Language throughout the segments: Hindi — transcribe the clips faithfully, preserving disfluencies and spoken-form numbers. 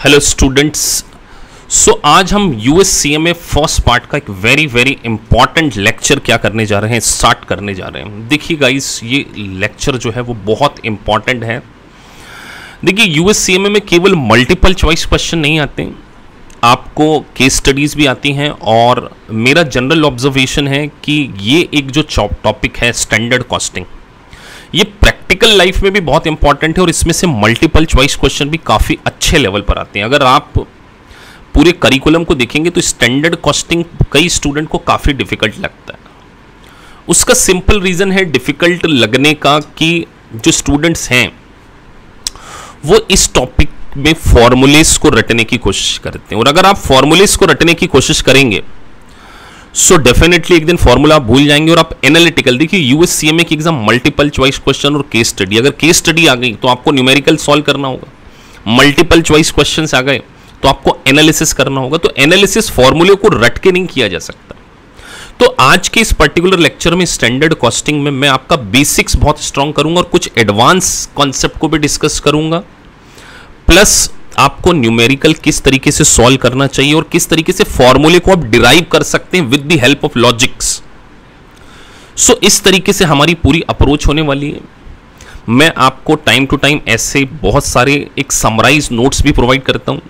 हेलो स्टूडेंट्स, सो आज हम यूएससीएमए फर्स्ट पार्ट का एक वेरी वेरी इंपॉर्टेंट लेक्चर क्या करने जा रहे हैं, स्टार्ट करने जा रहे हैं। देखिए गाइस, ये लेक्चर जो है वो बहुत इंपॉर्टेंट है। देखिए यूएससीएमए में केवल मल्टीपल चॉइस क्वेश्चन नहीं आते, आपको केस स्टडीज़ भी आती हैं। और मेरा जनरल ऑब्जर्वेशन है कि ये एक जो टॉपिक है स्टैंडर्ड कॉस्टिंग, ये प्रैक्टिकल लाइफ में भी बहुत इंपॉर्टेंट है और इसमें से मल्टीपल चॉइस क्वेश्चन भी काफ़ी अच्छे लेवल पर आते हैं। अगर आप पूरे करिकुलम को देखेंगे तो स्टैंडर्ड कॉस्टिंग कई स्टूडेंट को काफ़ी डिफिकल्ट लगता है। उसका सिंपल रीज़न है डिफिकल्ट लगने का कि जो स्टूडेंट्स हैं वो इस टॉपिक में फॉर्मूलेस को रटने की कोशिश करते हैं, और अगर आप फॉर्मूलेस को रटने की कोशिश करेंगे सो डेफिनेटली एक दिन फॉर्मूला आप भूल जाएंगे और आप एनालिटिकल, देखिए यूएससीएमए की एग्जाम मल्टीपल चॉइस क्वेश्चन और केस स्टडी, अगर केस स्टडी आ गई तो आपको न्यूमेरिकल सॉल्व करना होगा, मल्टीपल चॉइस क्वेश्चंस आ गए तो आपको एनालिसिस करना होगा। तो एनालिसिस फॉर्मूले को रट के नहीं किया जा सकता। तो आज के इस पर्टिकुलर लेक्चर में स्टैंडर्ड कॉस्टिंग में मैं आपका बेसिक्स बहुत स्ट्रांग करूंगा और कुछ एडवांस कॉन्सेप्ट को भी डिस्कस करूंगा, प्लस आपको न्यूमेरिकल किस तरीके से सॉल्व करना चाहिए और किस तरीके से फॉर्मूले को आप डिराइव कर सकते हैं with the help of logics. So इस तरीके से हमारी पूरी अप्रोच होने वाली है। मैं आपको टाइम टू टाइम ऐसे बहुत सारे एक समराइज नोट्स भी प्रोवाइड करता हूं।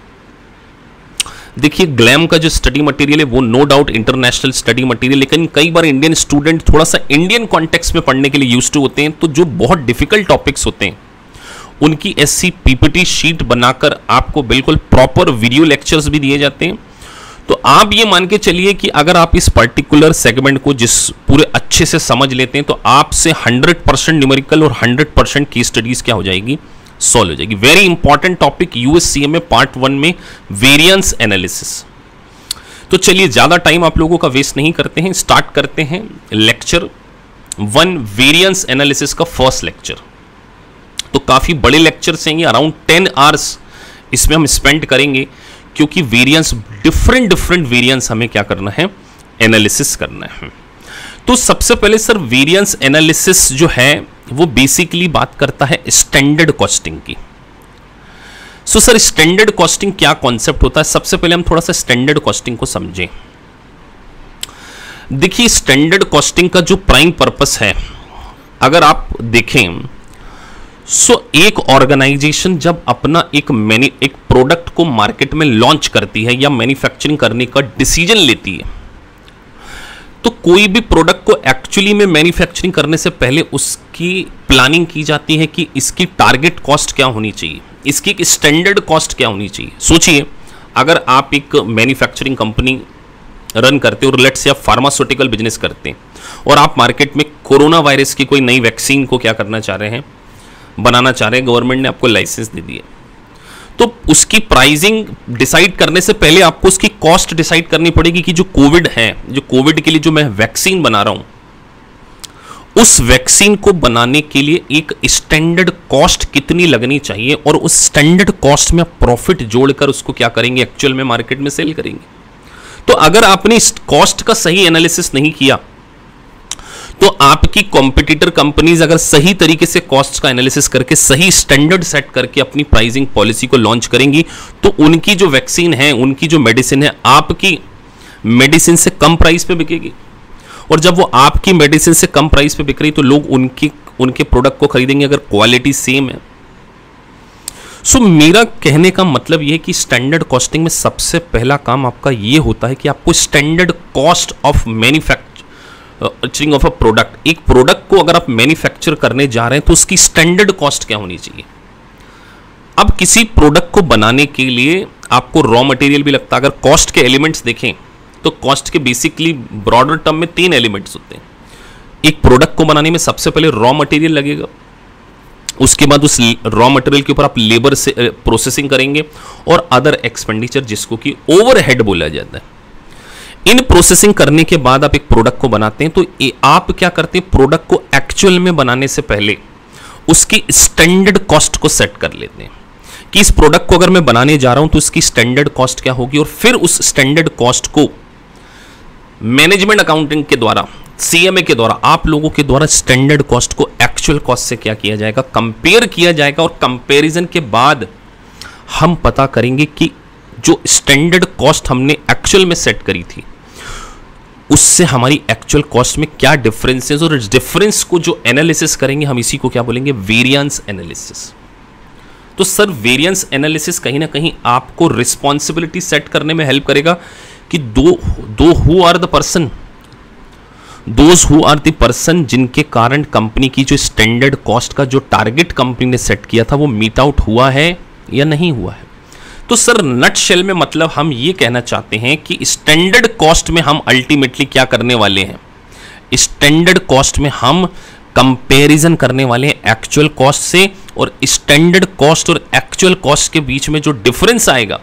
देखिए ग्लैम का जो स्टडी मटेरियल है वो no doubt international study material, लेकिन कई बार इंडियन स्टूडेंट थोड़ा सा इंडियन कॉन्टेक्स्ट में पढ़ने के लिए यूज्ड टू होते हैं, तो जो बहुत डिफिकल्ट टॉपिक्स होते हैं उनकी ऐसी पीपीटी शीट बनाकर आपको बिल्कुल प्रॉपर वीडियो लेक्चर्स भी दिए जाते हैं। तो आप ये मान के चलिए कि अगर आप इस पर्टिकुलर सेगमेंट को जिस पूरे अच्छे से समझ लेते हैं तो आपसे हंड्रेड परसेंट न्यूमेरिकल और हंड्रेड परसेंट की स्टडीज क्या हो जाएगी, सॉल्व हो जाएगी। Very important topic US CMA part one में वेरिएंस एनालिसिस। तो चलिए ज्यादा टाइम आप लोगों का वेस्ट नहीं करते हैं, स्टार्ट करते हैं लेक्चर वन, वेरिएंस एनालिसिस का फर्स्ट लेक्चर। तो काफ़ी बड़े लेक्चर्स हैं, अराउंड टेन आवर्स इसमें हम स्पेंड करेंगे, क्योंकि वेरिएंस डिफरेंट डिफरेंट वेरिएंस हमें क्या करना है, एनालिसिस करना है। तो सबसे पहले सर वेरिएंस एनालिसिस जो है वो बेसिकली बात करता है स्टैंडर्ड कॉस्टिंग की। सो सर स्टैंडर्ड कॉस्टिंग क्या कॉन्सेप्ट होता है, सबसे पहले हम थोड़ा सा स्टैंडर्ड कॉस्टिंग को समझें। देखिए स्टैंडर्ड कॉस्टिंग का जो प्राइम पर्पस है, अगर आप देखें सो so, एक ऑर्गेनाइजेशन जब अपना एक मैनी एक प्रोडक्ट को मार्केट में लॉन्च करती है या मैन्युफैक्चरिंग करने का डिसीजन लेती है, तो कोई भी प्रोडक्ट को एक्चुअली में मैन्युफैक्चरिंग करने से पहले उसकी प्लानिंग की जाती है कि इसकी टारगेट कॉस्ट क्या होनी चाहिए, इसकी एक स्टैंडर्ड कॉस्ट क्या होनी चाहिए। सोचिए अगर आप एक मैन्युफैक्चरिंग कंपनी रन करते हो और लेट्स से आप फार्मास्यूटिकल बिजनेस करते हैं और आप मार्केट में कोरोना वायरस की कोई नई वैक्सीन को क्या करना चाह रहे हैं, बनाना चाह रहे हैं, गवर्नमेंट ने आपको लाइसेंस दे दिया, तो उसकी प्राइसिंग डिसाइड करने से पहले आपको उसकी कॉस्ट डिसाइड करनी पड़ेगी कि जो कोविड है, जो कोविड के लिए जो मैं वैक्सीन बना रहा हूं, उस वैक्सीन को बनाने के लिए एक स्टैंडर्ड कॉस्ट कितनी लगनी चाहिए, और उस स्टैंडर्ड कॉस्ट में प्रॉफिट जोड़कर उसको क्या करेंगे, एक्चुअल में मार्केट में सेल करेंगे। तो अगर आपने इस कॉस्ट का सही एनालिसिस नहीं किया तो आपकी कॉम्पिटिटर कंपनीज अगर सही तरीके से कॉस्ट का एनालिसिस करके सही स्टैंडर्ड सेट करके अपनी प्राइसिंग पॉलिसी को लॉन्च करेंगी, तो उनकी जो वैक्सीन है, उनकी जो मेडिसिन है, आपकी मेडिसिन से कम प्राइस पे बिकेगी। और जब वो आपकी मेडिसिन से कम प्राइस पे बिक रही तो लोग उनकी उनके प्रोडक्ट को खरीदेंगे अगर क्वालिटी सेम है। सो so, मेरा कहने का मतलब यह है कि स्टैंडर्ड कॉस्टिंग में सबसे पहला काम आपका ये होता है कि आपको standard cost of manufacturing of a product, एक प्रोडक्ट को अगर आप मैन्युफैक्चर करने जा रहे हैं तो उसकी स्टैंडर्ड कॉस्ट क्या होनी चाहिए। अब किसी प्रोडक्ट को बनाने के लिए आपको रॉ मटेरियल भी लगता है। अगर कॉस्ट के एलिमेंट्स देखें तो कॉस्ट के बेसिकली ब्रॉडर टर्म में तीन एलिमेंट्स होते हैं। एक प्रोडक्ट को बनाने में सबसे पहले रॉ मटेरियल लगेगा, उसके बाद उस रॉ मटेरियल के ऊपर आप लेबर से प्रोसेसिंग करेंगे, और अदर एक्सपेंडिचर जिसको कि ओवरहेड बोला जाता है। इन प्रोसेसिंग करने के बाद आप एक प्रोडक्ट को बनाते हैं, तो आप क्या करते हैं, प्रोडक्ट को एक्चुअल में बनाने से पहले उसकी स्टैंडर्ड कॉस्ट को सेट कर लेते हैं कि इस प्रोडक्ट को अगर मैं बनाने जा रहा हूं तो इसकी स्टैंडर्ड कॉस्ट क्या होगी, और फिर उस स्टैंडर्ड कॉस्ट को मैनेजमेंट अकाउंटिंग के द्वारा, सीएमए के द्वारा, आप लोगों के द्वारा स्टैंडर्ड कॉस्ट को एक्चुअल कॉस्ट से क्या किया जाएगा, कंपेयर किया जाएगा, और कंपैरिजन के बाद हम पता करेंगे कि जो स्टैंडर्ड कॉस्ट हमने एक्चुअल में सेट करी थी उससे हमारी एक्चुअल कॉस्ट में क्या डिफरेंस है, और इस डिफरेंस को जो एनालिसिस करेंगे हम इसी को क्या बोलेंगे, वेरिएंस एनालिसिस। तो सर वेरिएंस एनालिसिस कहीं ना कहीं आपको रिस्पॉन्सिबिलिटी सेट करने में हेल्प करेगा कि दो दो who are the person those who are the person जिनके कारण कंपनी की जो स्टैंडर्ड कॉस्ट का जो टारगेट कंपनी ने सेट किया था वो मीट आउट हुआ है या नहीं हुआ है। तो सर नट शेल में मतलब हम ये कहना चाहते हैं कि स्टैंडर्ड कॉस्ट में हम अल्टीमेटली क्या करने वाले हैं, स्टैंडर्ड कॉस्ट में हम कंपैरिजन करने वाले हैं एक्चुअल कॉस्ट से, और स्टैंडर्ड कॉस्ट और एक्चुअल कॉस्ट के बीच में जो डिफरेंस आएगा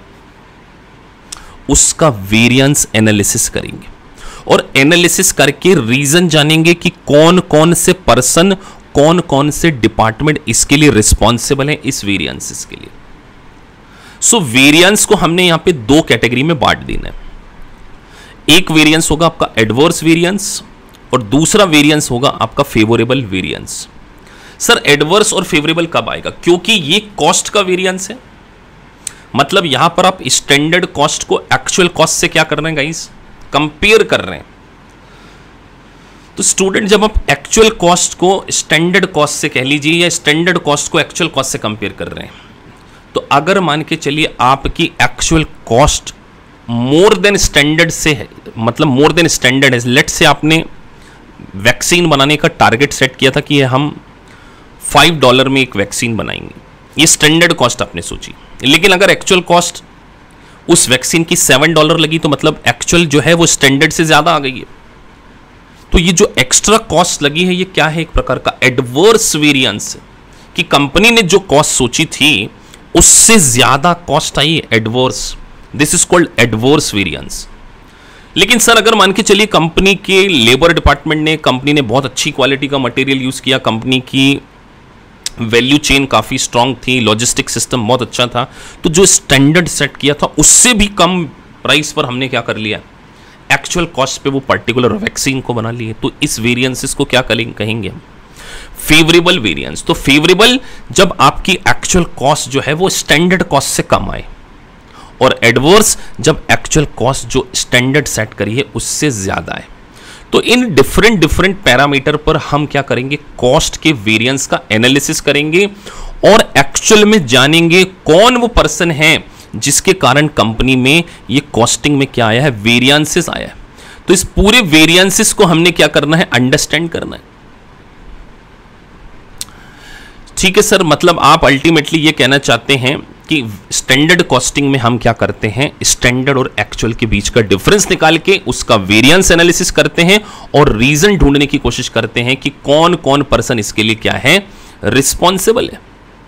उसका वेरिएंस एनालिसिस करेंगे, और एनालिसिस करके रीजन जानेंगे कि कौन कौन से पर्सन, कौन कौन से डिपार्टमेंट इसके लिए रिस्पॉन्सिबल है इस वेरिएंसेस के लिए। सो so, वेरिएंस को हमने यहां पे दो कैटेगरी में बांट देना है। एक वेरिएंस होगा आपका एडवर्स वेरिएंस और दूसरा वेरिएंस होगा आपका फेवरेबल वेरिएंस। सर एडवर्स और फेवरेबल कब आएगा, क्योंकि ये कॉस्ट का वेरिएंस है, मतलब यहां पर आप स्टैंडर्ड कॉस्ट को एक्चुअल कॉस्ट से क्या कर रहे हैं गाइस, कंपेयर कर रहे हैं। तो स्टूडेंट जब आप एक्चुअल कॉस्ट को स्टैंडर्ड कॉस्ट से कह लीजिए या स्टैंडर्ड कॉस्ट को एक्चुअल कॉस्ट से कंपेयर कर रहे हैं, तो अगर मान के चलिए आपकी actual cost more than standard से है, मतलब मोर देन स्टैंडर्ड है, लेट से आपने वैक्सीन बनाने का टारगेट सेट किया था कि हम फाइव डॉलर में एक वैक्सीन बनाएंगे, ये स्टैंडर्ड कॉस्ट आपने सोची, लेकिन अगर एक्चुअल कॉस्ट उस वैक्सीन की सेवन डॉलर लगी तो मतलब एक्चुअल जो है वो स्टैंडर्ड से ज्यादा आ गई है। तो ये जो एक्स्ट्रा कॉस्ट लगी है ये क्या है, एक प्रकार का एडवर्स वेरिएंस है कि कंपनी ने जो कॉस्ट सोची थी उससे ज्यादा कॉस्ट आई है, adverse. This is called adverse variance. लेकिन सर अगर मान के चलिए कंपनी के लेबर डिपार्टमेंट ने, कंपनी ने बहुत अच्छी क्वालिटी का मटेरियल यूज किया, कंपनी की वैल्यू चेन काफी स्ट्रांग थी, लॉजिस्टिक सिस्टम बहुत अच्छा था, तो जो स्टैंडर्ड सेट किया था उससे भी कम प्राइस पर हमने क्या कर लिया, एक्चुअल कॉस्ट पे वो पर्टिकुलर वैक्सीन को बना लिए। तो इस वेरिएंसेस को क्या कहेंगे हम, फेवरेबल वेरिएंस। तो फेवरेबल जब आपकी एक्चुअल कॉस्ट जो है वो स्टैंडर्ड कॉस्ट से कम आए, और एडवर्स जब एक्चुअल कॉस्ट जो स्टैंडर्ड सेट करी है उससे ज्यादा है। तो इन डिफरेंट डिफरेंट पैरामीटर पर हम क्या करेंगे, कॉस्ट के वेरिएंस का एनालिसिस करेंगे और एक्चुअल में जानेंगे कौन वो पर्सन है जिसके कारण कंपनी में ये कॉस्टिंग में क्या आया है, वेरिएंसेस आया है। तो इस पूरे वेरिएंसेस को हमने क्या करना है, अंडरस्टैंड करना है। ठीक है सर, मतलब आप अल्टीमेटली ये कहना चाहते हैं कि स्टैंडर्ड कॉस्टिंग में हम क्या करते हैं, स्टैंडर्ड और एक्चुअल के बीच का डिफरेंस निकाल के उसका वेरिएंस एनालिसिस करते हैं और रीजन ढूंढने की कोशिश करते हैं कि कौन कौन पर्सन इसके लिए क्या है, रिस्पॉन्सिबल है।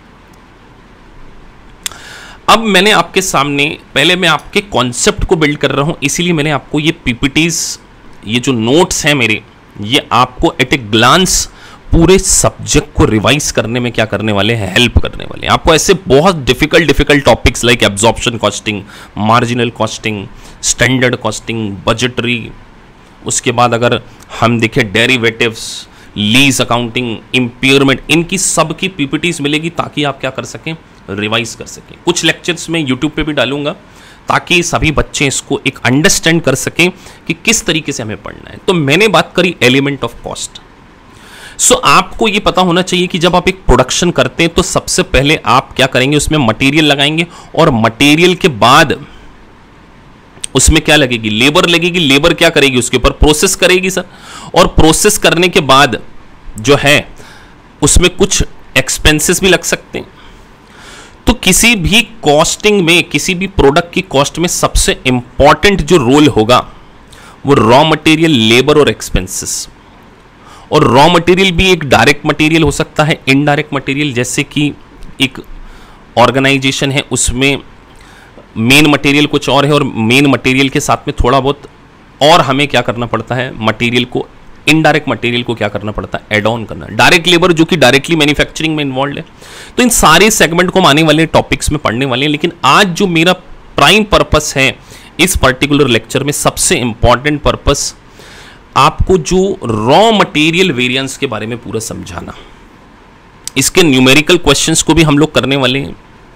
अब मैंने आपके सामने, पहले मैं आपके कॉन्सेप्ट को बिल्ड कर रहा हूं, इसीलिए मैंने आपको ये पीपीटीज, ये जो नोट्स हैं मेरे, ये आपको एट ए ग्लांस पूरे सब्जेक्ट को रिवाइज करने में क्या करने वाले हैं, हेल्प करने वाले हैं। आपको ऐसे बहुत difficult difficult topics like absorption costing, marginal costing, standard costing, budgetary, उसके बाद अगर हम देखें डेरिवेटिव्स, लीज अकाउंटिंग, इम्पेयरमेंट, इनकी सब की पीपीटीज मिलेगी ताकि आप क्या कर सकें, रिवाइज कर सकें। कुछ लेक्चर्स में यूट्यूब पे भी डालूंगा ताकि सभी बच्चे इसको एक अंडरस्टैंड कर सकें कि किस तरीके से हमें पढ़ना है। तो मैंने बात करी element of cost. So so, आपको ये पता होना चाहिए कि जब आप एक प्रोडक्शन करते हैं तो सबसे पहले आप क्या करेंगे, उसमें मटेरियल लगाएंगे और मटेरियल के बाद उसमें क्या लगेगी, लेबर लगेगी। लेबर क्या करेगी, उसके ऊपर प्रोसेस करेगी सर, और प्रोसेस करने के बाद जो है उसमें कुछ एक्सपेंसेस भी लग सकते हैं। तो किसी भी कॉस्टिंग में, किसी भी प्रोडक्ट की कॉस्ट में सबसे इंपॉर्टेंट जो रोल होगा वो रॉ मटेरियल, लेबर और एक्सपेंसेस। और रॉ मटेरियल भी एक डायरेक्ट मटेरियल हो सकता है, इनडायरेक्ट मटेरियल, जैसे कि एक ऑर्गेनाइजेशन है उसमें मेन मटेरियल कुछ और है और मेन मटेरियल के साथ में थोड़ा बहुत और हमें क्या करना पड़ता है, मटेरियल को, इनडायरेक्ट मटेरियल को क्या करना पड़ता है, एड ऑन करना। डायरेक्ट लेबर जो कि डायरेक्टली मैन्युफैक्चरिंग में इन्वॉल्व है। तो इन सारे सेगमेंट को आने वाले टॉपिक्स में पढ़ने वाले हैं, लेकिन आज जो मेरा प्राइम पर्पस है इस पर्टिकुलर लेक्चर में, सबसे इंपॉर्टेंट पर्पस आपको जो रॉ मटेरियल वेरिएंस के बारे में पूरा समझाना। इसके न्यूमेरिकल क्वेश्चंस को भी हम लोग करने वाले हैं।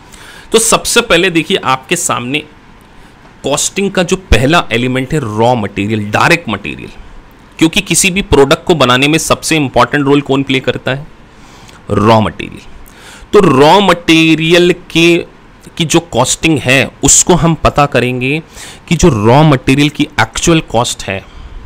तो सबसे पहले देखिए आपके सामने कॉस्टिंग का जो पहला एलिमेंट है रॉ मटेरियल, डायरेक्ट मटेरियल, क्योंकि किसी भी प्रोडक्ट को बनाने में सबसे इंपॉर्टेंट रोल कौन प्ले करता है? Raw material. तो रॉ मटेरियल के की जो कॉस्टिंग है उसको हम पता करेंगे कि जो रॉ मटेरियल की एक्चुअल कॉस्ट है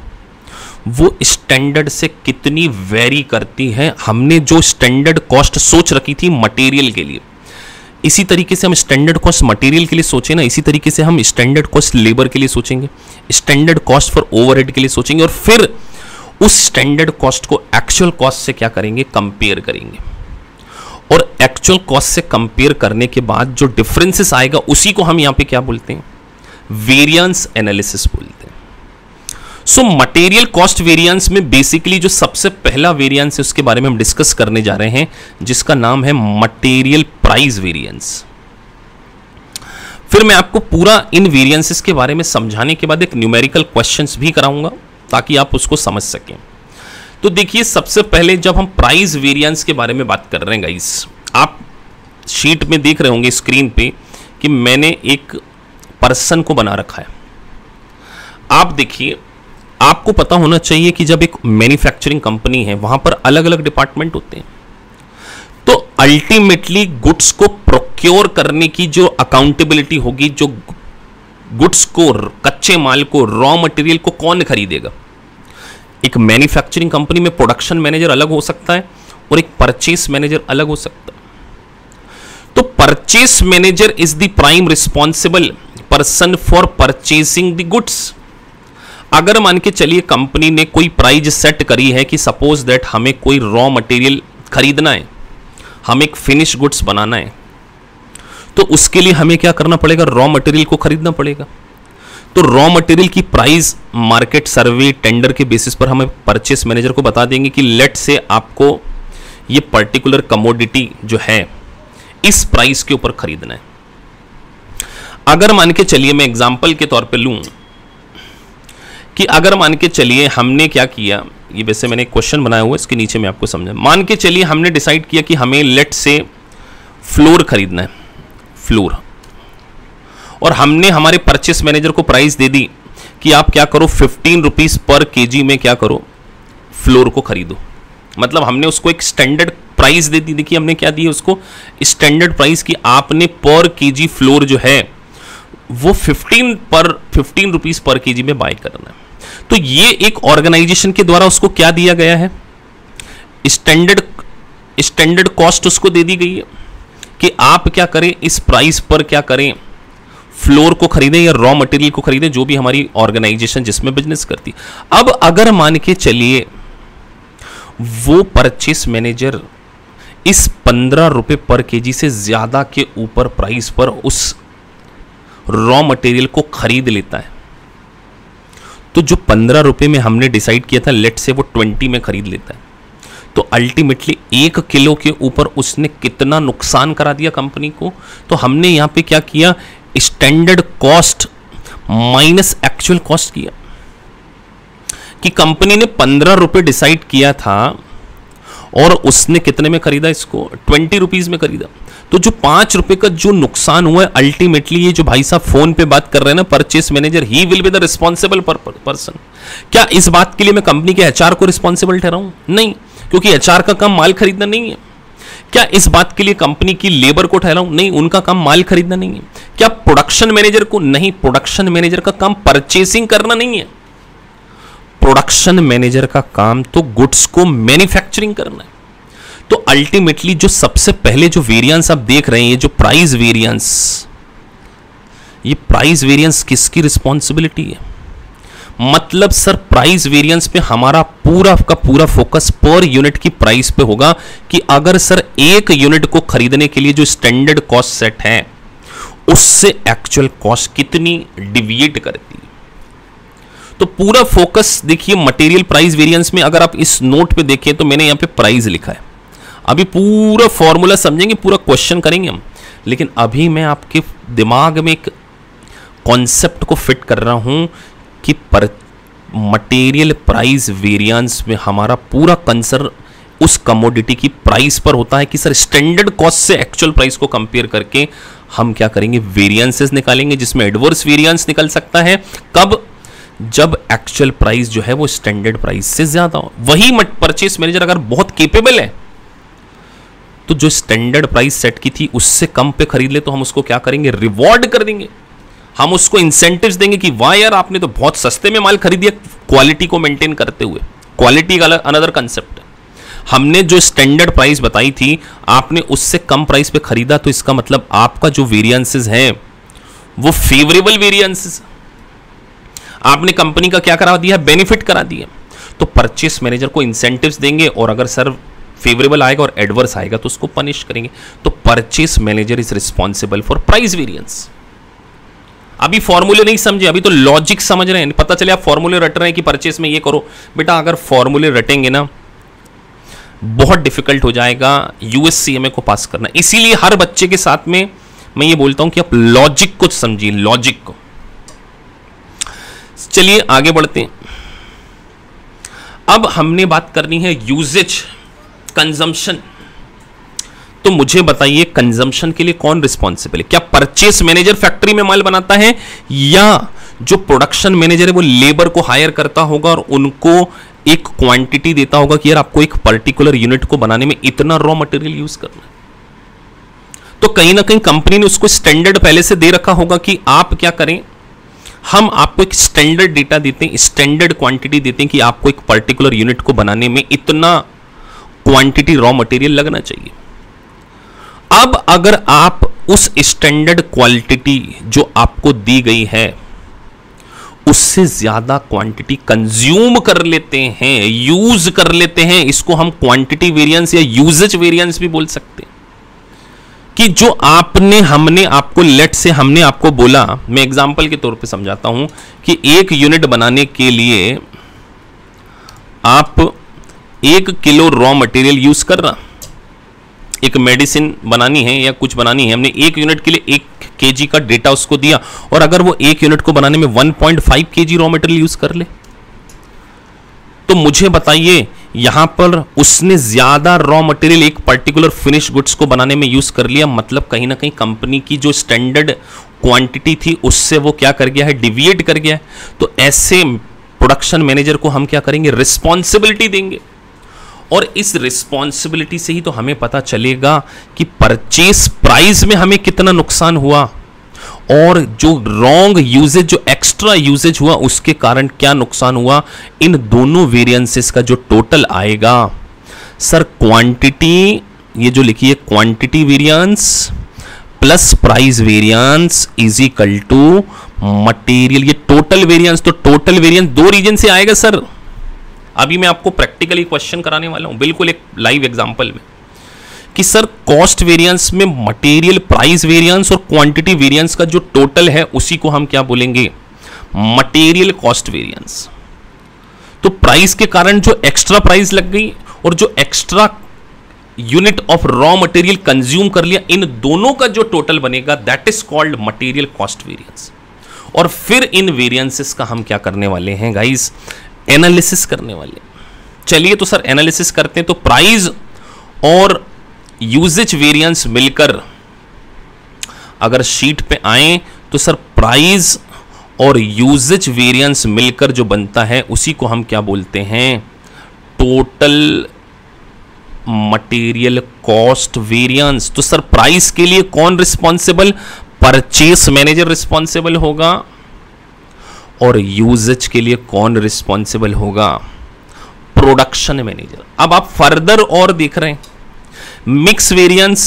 वो स्टैंडर्ड से कितनी वेरी करती है। हमने जो स्टैंडर्ड कॉस्ट सोच रखी थी मटेरियल के लिए, इसी तरीके से हम स्टैंडर्ड कॉस्ट मटेरियल के लिए सोचें ना, इसी तरीके से हम स्टैंडर्ड कॉस्ट लेबर के लिए सोचेंगे, स्टैंडर्ड कॉस्ट फॉर ओवरहेड के लिए सोचेंगे, और फिर उस स्टैंडर्ड कॉस्ट को एक्चुअल कॉस्ट से क्या करेंगे? कंपेयर करेंगे। और एक्चुअल कॉस्ट से कंपेयर करने के बाद जो डिफरेंसेस आएगा उसी को हम यहां पे क्या बोलते हैं? वेरिएंस एनालिसिस बोलते हैं। सो मटेरियल कॉस्ट वेरिएंस में बेसिकली जो सबसे पहला वेरिएंस है उसके बारे में हम डिस्कस करने जा रहे हैं, जिसका नाम है मटेरियल प्राइस वेरिएंस। फिर मैं आपको पूरा इन वेरिएंसेस के बारे में समझाने के बाद एक न्यूमेरिकल क्वेश्चंस भी कराऊंगा ताकि आप उसको समझ सकें। तो देखिए सबसे पहले जब हम प्राइस वेरिएंस के बारे में बात कर रहे हैं गाइस, आप शीट में देख रहे होंगे स्क्रीन पे कि मैंने एक पर्सन को बना रखा है। आप देखिए, आपको पता होना चाहिए कि जब एक मैन्युफैक्चरिंग कंपनी है वहां पर अलग अलग डिपार्टमेंट होते हैं, तो अल्टीमेटली गुड्स को प्रोक्योर करने की जो अकाउंटेबिलिटी होगी, जो गुड्स को, कच्चे माल को, रॉ मटेरियल को कौन खरीदेगा? एक मैन्युफैक्चरिंग कंपनी में प्रोडक्शन मैनेजर अलग हो सकता है और एक परचेस मैनेजर अलग हो सकता है। तो purchase manager is the prime responsible person for purchasing the goods. अगर मान के चलिए कंपनी ने कोई प्राइस सेट करी है कि सपोज दैट हमें कोई रॉ मटेरियल खरीदना है, हमें एक फिनिश गुड्स बनाना है, तो उसके लिए हमें क्या करना पड़ेगा? रॉ मटेरियल को खरीदना पड़ेगा। तो रॉ मटेरियल की प्राइस मार्केट सर्वे टेंडर के बेसिस पर हमें परचेस मैनेजर को बता देंगे कि लेट से आपको ये पर्टिकुलर कमोडिटी जो है इस प्राइस के ऊपर खरीदना है। अगर मान के चलिए मैं एग्जांपल के तौर पे लूं कि अगर मान के चलिए हमने क्या किया, ये वैसे मैंने एक क्वेश्चन बनाया हुआ है, इसके नीचे मैं आपको समझा। मान के चलिए हमने डिसाइड किया कि हमें लेट से फ्लोर खरीदना है, फ्लोर, और हमने हमारे परचेस मैनेजर को प्राइस दे दी कि आप क्या करो, फिफ्टीन रुपीज पर केजी में क्या करो, फ्लोर को खरीदो। मतलब हमने उसको एक स्टैंडर्ड प्राइस दे दी। देखिए हमने क्या दी उसको, स्टैंडर्ड प्राइस की आपने पर केजी फ्लोर जो है वो फिफ्टीन पर फिफ्टीन रुपीज पर केजी में बाय करना है। तो ये एक ऑर्गेनाइजेशन के द्वारा उसको क्या दिया गया है? स्टैंडर्ड स्टैंडर्ड कॉस्ट उसको दे दी गई है कि आप क्या करें, इस प्राइस पर क्या करें, फ्लोर को खरीदें या रॉ मटेरियल को खरीदें, जो भी हमारी ऑर्गेनाइजेशन जिसमें बिजनेस करती। अब अगर मान के चलिए वो परचेस मैनेजर इस पंद्रह रुपए पर केजी से ज्यादा के ऊपर प्राइस पर उस रॉ मटेरियल को खरीद लेता है, तो जो पंद्रह रुपए में हमने डिसाइड किया था लेट से वो ट्वेंटी में खरीद लेता है, तो अल्टीमेटली एक किलो के ऊपर उसने कितना नुकसान करा दिया कंपनी को। तो हमने यहां पे क्या किया, standard cost minus actual cost किया कि कंपनी ने पंद्रह रुपए डिसाइड किया था और उसने कितने में खरीदा, इसको ट्वेंटी रुपीज में खरीदा। तो जो पांच रुपए का जो नुकसान हुआ है, अल्टीमेटली ये जो भाई साहब फोन पे बात कर रहे हैं ना, purchase manager, he will be the responsible person. क्या इस बात के लिए मैं कंपनी के एचआर को रिस्पॉन्सिबल ठहराऊं? नहीं, क्योंकि एचआर का काम माल खरीदना नहीं है। क्या इस बात के लिए कंपनी की लेबर को ठहराऊं? नहीं, उनका काम माल खरीदना नहीं है। क्या प्रोडक्शन मैनेजर को? नहीं, प्रोडक्शन मैनेजर का काम परचेसिंग करना नहीं है। प्रोडक्शन मैनेजर का काम तो गुड्स को मैन्युफैक्चरिंग करना है। तो अल्टीमेटली जो सबसे पहले जो वेरिएंस आप देख रहे हैं, ये जो प्राइस वेरिएंस, ये प्राइस वेरिएंस किसकी रिस्पॉन्सिबिलिटी है? मतलब सर प्राइस वेरिएंस पे हमारा पूरा का पूरा फोकस पर यूनिट की प्राइस पे होगा कि अगर सर एक यूनिट को खरीदने के लिए जो स्टैंडर्ड कॉस्ट सेट है उससे एक्चुअल कॉस्ट कितनी डिविएट करती है। तो पूरा फोकस देखिए मटेरियल प्राइस वेरिएंस में। अगर आप इस नोट पे देखें तो मैंने यहां पे प्राइस लिखा है। अभी पूरा फॉर्मूला समझेंगे, पूरा क्वेश्चन करेंगे हम, लेकिन अभी मैं आपके दिमाग में एक कॉन्सेप्ट को फिट कर रहा हूं कि पर मटेरियल प्राइस वेरिएंस में हमारा पूरा कंसर्न उस कमोडिटी की प्राइस पर होता है कि सर स्टैंडर्ड कॉस्ट से एक्चुअल प्राइस को कंपेयर करके हम क्या करेंगे, वेरिएंसेस निकालेंगे, जिसमें एडवर्स वेरिएंस निकल सकता है कब, जब एक्चुअल प्राइस जो है वो स्टैंडर्ड प्राइस से ज्यादा हो। वही परचेस मैनेजर अगर बहुत केपेबल है तो जो स्टैंडर्ड प्राइस सेट की थी उससे कम पे खरीद ले तो हम उसको क्या करेंगे, रिवॉर्ड कर देंगे, हम उसको इंसेंटिव्स देंगे कि वाह यार आपने तो बहुत सस्ते में माल खरीद दिया, क्वालिटी को मेंटेन करते हुए। क्वालिटी का अनदर कंसेप्ट है। हमने जो स्टैंडर्ड प्राइस बताई थी आपने उससे कम प्राइस पे खरीदा, तो इसका मतलब आपका जो वेरिएंसेस हैं वो फेवरेबल वेरिएंसेस, आपने कंपनी का क्या करा दिया, बेनिफिट करा दिया। तो परचेस मैनेजर को इंसेंटिव्स देंगे और अगर सर फेवरेबल आएगा और एडवर्स आएगा तो उसको पनिश करेंगे। तो purchase manager is responsible for price variance. अभी फॉर्मूले नहीं समझे, अभी तो लॉजिक समझ रहे हैं। पता चले आप फॉर्मूले रट रहे हैं कि परचेस में ये करो, बेटा अगर फॉर्मूले रटेंगे ना बहुत डिफिकल्ट हो जाएगा यूएससीएमए को पास करना। इसीलिए हर बच्चे के साथ में मैं ये बोलता हूं कि आप लॉजिक को समझिए, लॉजिक को। चलिए आगे बढ़ते हैं। अब हमने बात करनी है यूजेज, कंजम्पशन। तो मुझे बताइए कंजम्पशन के लिए कौन रिस्पॉन्सिबल है? क्या परचेस मैनेजर फैक्ट्री में माल बनाता है या जो प्रोडक्शन मैनेजर है वो लेबर को हायर करता होगा और उनको एक क्वांटिटी देता होगा कि यार आपको एक पर्टिकुलर यूनिट को बनाने में इतना रॉ मटेरियल यूज करना है? तो कहीं ना कहीं कंपनी ने उसको स्टैंडर्ड पहले से दे रखा होगा कि आप क्या करें, हम आपको एक स्टैंडर्ड डेटा देते हैं, स्टैंडर्ड क्वांटिटी देते हैं कि आपको एक पर्टिकुलर यूनिट को बनाने में इतना क्वांटिटी रॉ मटेरियल लगना चाहिए। अब अगर आप उस स्टैंडर्ड क्वांटिटी जो आपको दी गई है उससे ज्यादा क्वांटिटी कंज्यूम कर लेते हैं, यूज कर लेते हैं, इसको हम क्वांटिटी वेरिएंस या यूजेज वेरिएंस भी बोल सकते हैं। कि जो आपने हमने आपको लेट से हमने आपको बोला, मैं एग्जांपल के तौर पे समझाता हूं कि एक यूनिट बनाने के लिए आप एक किलो रॉ मटेरियल यूज कर रहा, एक मेडिसिन बनानी है या कुछ बनानी है, हमने एक यूनिट के लिए एक केजी का डेटा उसको दिया और अगर वो एक यूनिट को बनाने में one point five KG raw material use कर ले तो मुझे बताइए यहां पर उसने ज्यादा रॉ मटेरियल एक पर्टिकुलर फिनिश गुड्स को बनाने में यूज कर लिया, मतलब कहीं ना कहीं कंपनी की जो स्टैंडर्ड क्वांटिटी थी उससे वो क्या कर गया है, डिविएट कर गया है। तो ऐसे प्रोडक्शन मैनेजर को हम क्या करेंगे, रिस्पॉन्सिबिलिटी देंगे और इस रिस्पॉन्सिबिलिटी से ही तो हमें पता चलेगा कि परचेस प्राइस में हमें कितना नुकसान हुआ और जो रॉन्ग यूजेज, जो एक्स्ट्रा यूजेज हुआ उसके कारण क्या नुकसान हुआ। इन दोनों वेरिएंसेस का जो टोटल आएगा सर, क्वांटिटी, ये जो लिखी है quantity variance plus price variance is equal to material, ये टोटल वेरिएंस। तो टोटल वेरिएंस दो रीजन से आएगा सर। अभी मैं आपको प्रैक्टिकली क्वेश्चन कराने वाला हूं, बिल्कुल एक लाइव एग्जांपल में, कि सर कॉस्ट वेरिएंस में मटेरियल प्राइस वेरिएंस और क्वांटिटी वेरिएंस का जो टोटल है उसी को हम क्या बोलेंगे, मटेरियल कॉस्ट वेरिएंस। तो प्राइस के कारण जो एक्स्ट्रा प्राइस लग गई और जो extra unit of raw material consume कर लिया, इन दोनों का जो टोटल बनेगा that is called material cost variance. और फिर इन वेरिएंसेस का हम क्या करने वाले हैं गाइस, एनालिसिस करने वाले। चलिए तो सर एनालिसिस करते हैं। तो प्राइस और यूजेज वेरिएंस मिलकर अगर शीट पे आए तो सर प्राइस और यूजेज वेरिएंस मिलकर जो बनता है उसी को हम क्या बोलते हैं, टोटल मटेरियल कॉस्ट वेरिएंस। तो सर प्राइस के लिए कौन रिस्पॉन्सिबल, परचेस मैनेजर रिस्पॉन्सिबल होगा और यूजेज के लिए कौन रिस्पॉन्सिबल होगा, प्रोडक्शन मैनेजर। अब आप फर्दर और देख रहे हैं मिक्स वेरिएंस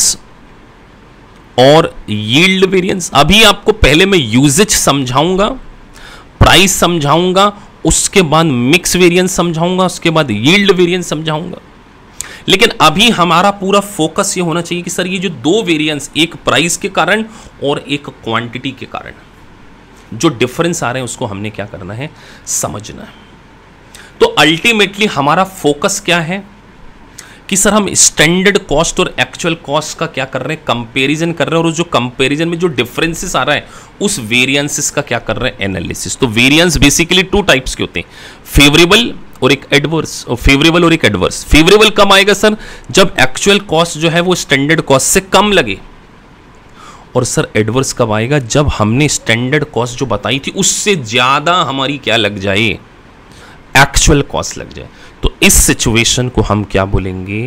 और यील्ड वेरिएंस। अभी आपको पहले मैं यूजेज समझाऊंगा, प्राइस समझाऊंगा, उसके बाद मिक्स वेरिएंस समझाऊंगा, उसके बाद यील्ड वेरिएंस समझाऊंगा। लेकिन अभी हमारा पूरा फोकस ये होना चाहिए कि सर ये जो दो वेरिएंस, एक प्राइस के कारण और एक क्वांटिटी के कारण जो डिफरेंस आ रहे हैं उसको हमने क्या करना है, समझना है। तो अल्टीमेटली हमारा फोकस क्या है कि सर हम स्टैंडर्ड कॉस्ट और एक्चुअल कॉस्ट का क्या कर रहे हैं, कंपैरिजन कर रहे हैं और जो कंपैरिजन में जो डिफरेंसेस आ रहा है उस वेरिएंसेस का क्या कर रहे हैं, एनालिसिस। तो वेरिएंस बेसिकली टू टाइप्स के होते हैं, फेवरेबल और एक एडवर्स, और फेवरेबल और एक एडवर्स। फेवरेबल कब आएगा सर, जब एक्चुअल कॉस्ट जो है वो स्टैंडर्ड कॉस्ट से कम लगे और सर एडवर्स कब आएगा? जब हमने स्टैंडर्ड कॉस्ट जो बताई थी उससे ज़्यादा हमारी क्या लग जाए, एक्चुअल कॉस्ट लग जाए। तो इस सिचुएशन को हम क्या बोलेंगे,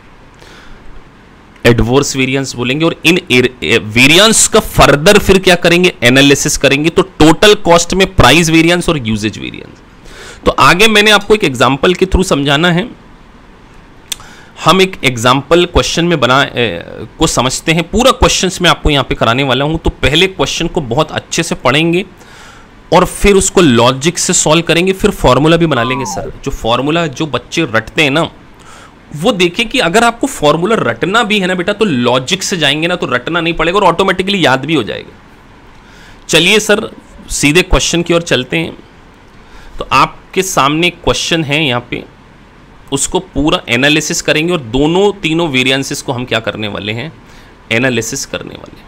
एडवर्स वेरिएंस बोलेंगे। और इन वेरिएंस का फर्दर फिर क्या करेंगे, एनालिसिस करेंगे। तो टोटल कॉस्ट में प्राइस वेरिएंस और यूजेज वेरिएंस। तो आगे मैंने आपको एक एग्जांपल के थ्रू समझाना है। हम एक एग्जांपल क्वेश्चन में बना ए, को समझते हैं। पूरा क्वेश्चंस मैं आपको यहां पे कराने वाला हूं। तो पहले क्वेश्चन को बहुत अच्छे से पढ़ेंगे और फिर उसको लॉजिक से सॉल्व करेंगे, फिर फॉर्मूला भी बना लेंगे। सर जो फॉर्मूला जो बच्चे रटते हैं ना, वो देखें कि अगर आपको फॉर्मूला रटना भी है ना बेटा, तो लॉजिक से जाएंगे ना तो रटना नहीं पड़ेगा और ऑटोमेटिकली याद भी हो जाएगा। चलिए सर सीधे क्वेश्चन की ओर चलते हैं। तो आपके सामने क्वेश्चन है यहाँ पे, उसको पूरा एनालिसिस करेंगे और दोनों तीनों वेरिएंसेस को हम क्या करने वाले हैं, एनालिसिस करने वाले हैं।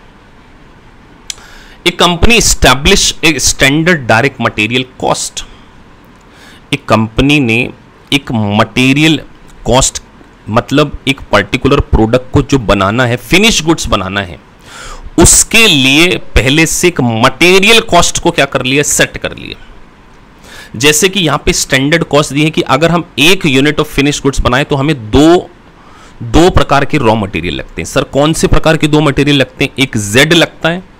एक company establish a standard direct material cost. एक कंपनी ने एक मटेरियल कॉस्ट मतलब एक पर्टिकुलर प्रोडक्ट को जो बनाना है, फिनिश गुड्स बनाना है, उसके लिए पहले से एक मटेरियल कॉस्ट को क्या कर लिया, सेट कर लिया। जैसे कि यहां पे स्टैंडर्ड कॉस्ट दी है कि अगर हम एक यूनिट ऑफ फिनिश गुड्स बनाए तो हमें दो दो प्रकार के रॉ मटेरियल लगते हैं। सर कौन से प्रकार के दो मटेरियल लगते हैं? एक जेड लगता है,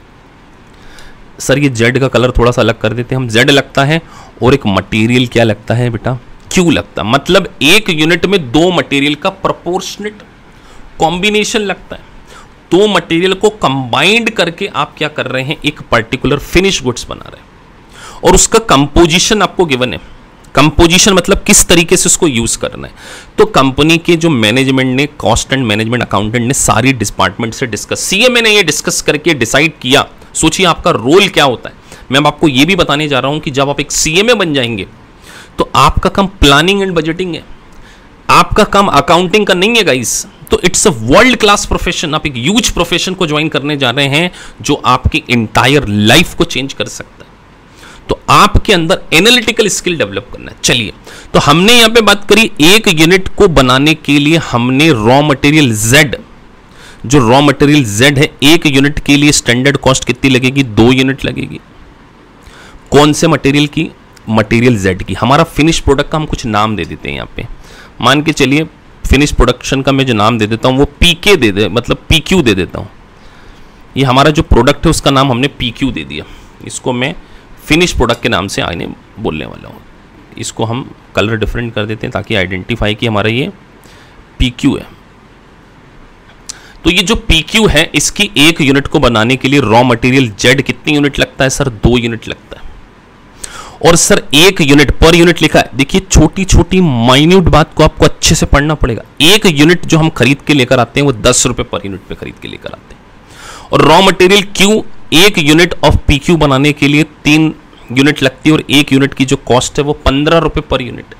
सर ये जेड का कलर थोड़ा सा अलग कर देते हैं हम, जेड लगता है, और एक मटेरियल क्या लगता है बेटा, क्यू लगता है। मतलब एक यूनिट में दो मटेरियल का प्रोपोर्शनेट कॉम्बिनेशन लगता है। दो मटेरियल को कंबाइंड करके आप क्या कर रहे हैं, एक पर्टिकुलर फिनिश गुड्स बना रहे हैं और उसका कंपोजिशन आपको गिवन है। कंपोजिशन मतलब किस तरीके से उसको यूज करना है। तो कंपनी के जो मैनेजमेंट ने, कॉस्ट एंड मैनेजमेंट अकाउंटेंट ने सारी डिपार्टमेंट से डिस्कस, सीएमए ने ये डिस्कस करके डिसाइड किया। सोचिए आपका रोल क्या होता है। मैं अब आपको ये भी बताने जा रहा हूं कि जब आप एक सीएमए बन जाएंगे तो आपका काम प्लानिंग एंड बजटिंग है, आपका काम अकाउंटिंग का नहीं है गाइस। तो it's a world class profession. आप एक ह्यूज प्रोफेशन को ज्वाइन करने जा रहे हैं जो आपकी इंटायर लाइफ को चेंज कर सकता है। तो आपके अंदर एनालिटिकल स्किल डेवलप करना है। चलिए, तो हमने यहां पे बात करी एक यूनिट को बनाने के लिए हमने रॉ मटेरियल जेड, जो रॉ मटेरियल जेड है, एक यूनिट के लिए स्टैंडर्ड कॉस्ट कितनी लगेगी, दो यूनिट लगेगी। कौन से मटेरियल की, मटेरियल जेड की। हमारा फिनिश प्रोडक्ट का हम कुछ नाम दे देते हैं यहाँ पे। मान के चलिए फिनिश प्रोडक्शन का मैं जो नाम दे देता हूँ वो पीके दे दे मतलब पीक्यू दे देता हूँ। ये हमारा जो प्रोडक्ट है उसका नाम हमने पीक्यू दे दिया। इसको मैं फिनिश प्रोडक्ट के नाम से आने बोलने वाला हूँ। इसको हम कलर डिफरेंट कर देते हैं ताकि आइडेंटिफाई कि हमारा ये पीक्यू है। तो ये जो पीक्यू है, इसकी एक यूनिट को बनाने के लिए रॉ मटेरियल जेड कितनी यूनिट लगता है? सर दो यूनिट लगता है। और सर एक यूनिट पर यूनिट लिखा है। देखिए छोटी छोटी माइन्यूट बात को आपको अच्छे से पढ़ना पड़ेगा। एक यूनिट जो हम खरीद के लेकर आते हैं वो दस रुपए पर यूनिट पे खरीद के लेकर आते हैं। और रॉ मटेरियल क्यू, एक यूनिट ऑफ पीक्यू बनाने के लिए तीन यूनिट लगती है और एक यूनिट की जो कॉस्ट है वो पंद्रह रुपए पर यूनिट।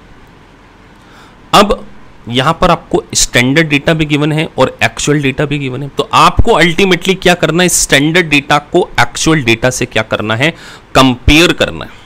अब यहां पर आपको स्टैंडर्ड डेटा भी गिवन है और एक्चुअल डेटा भी गिवन है। तो आपको अल्टीमेटली क्या करना है, स्टैंडर्ड डेटा को एक्चुअल डेटा से क्या करना है, कंपेयर करना है।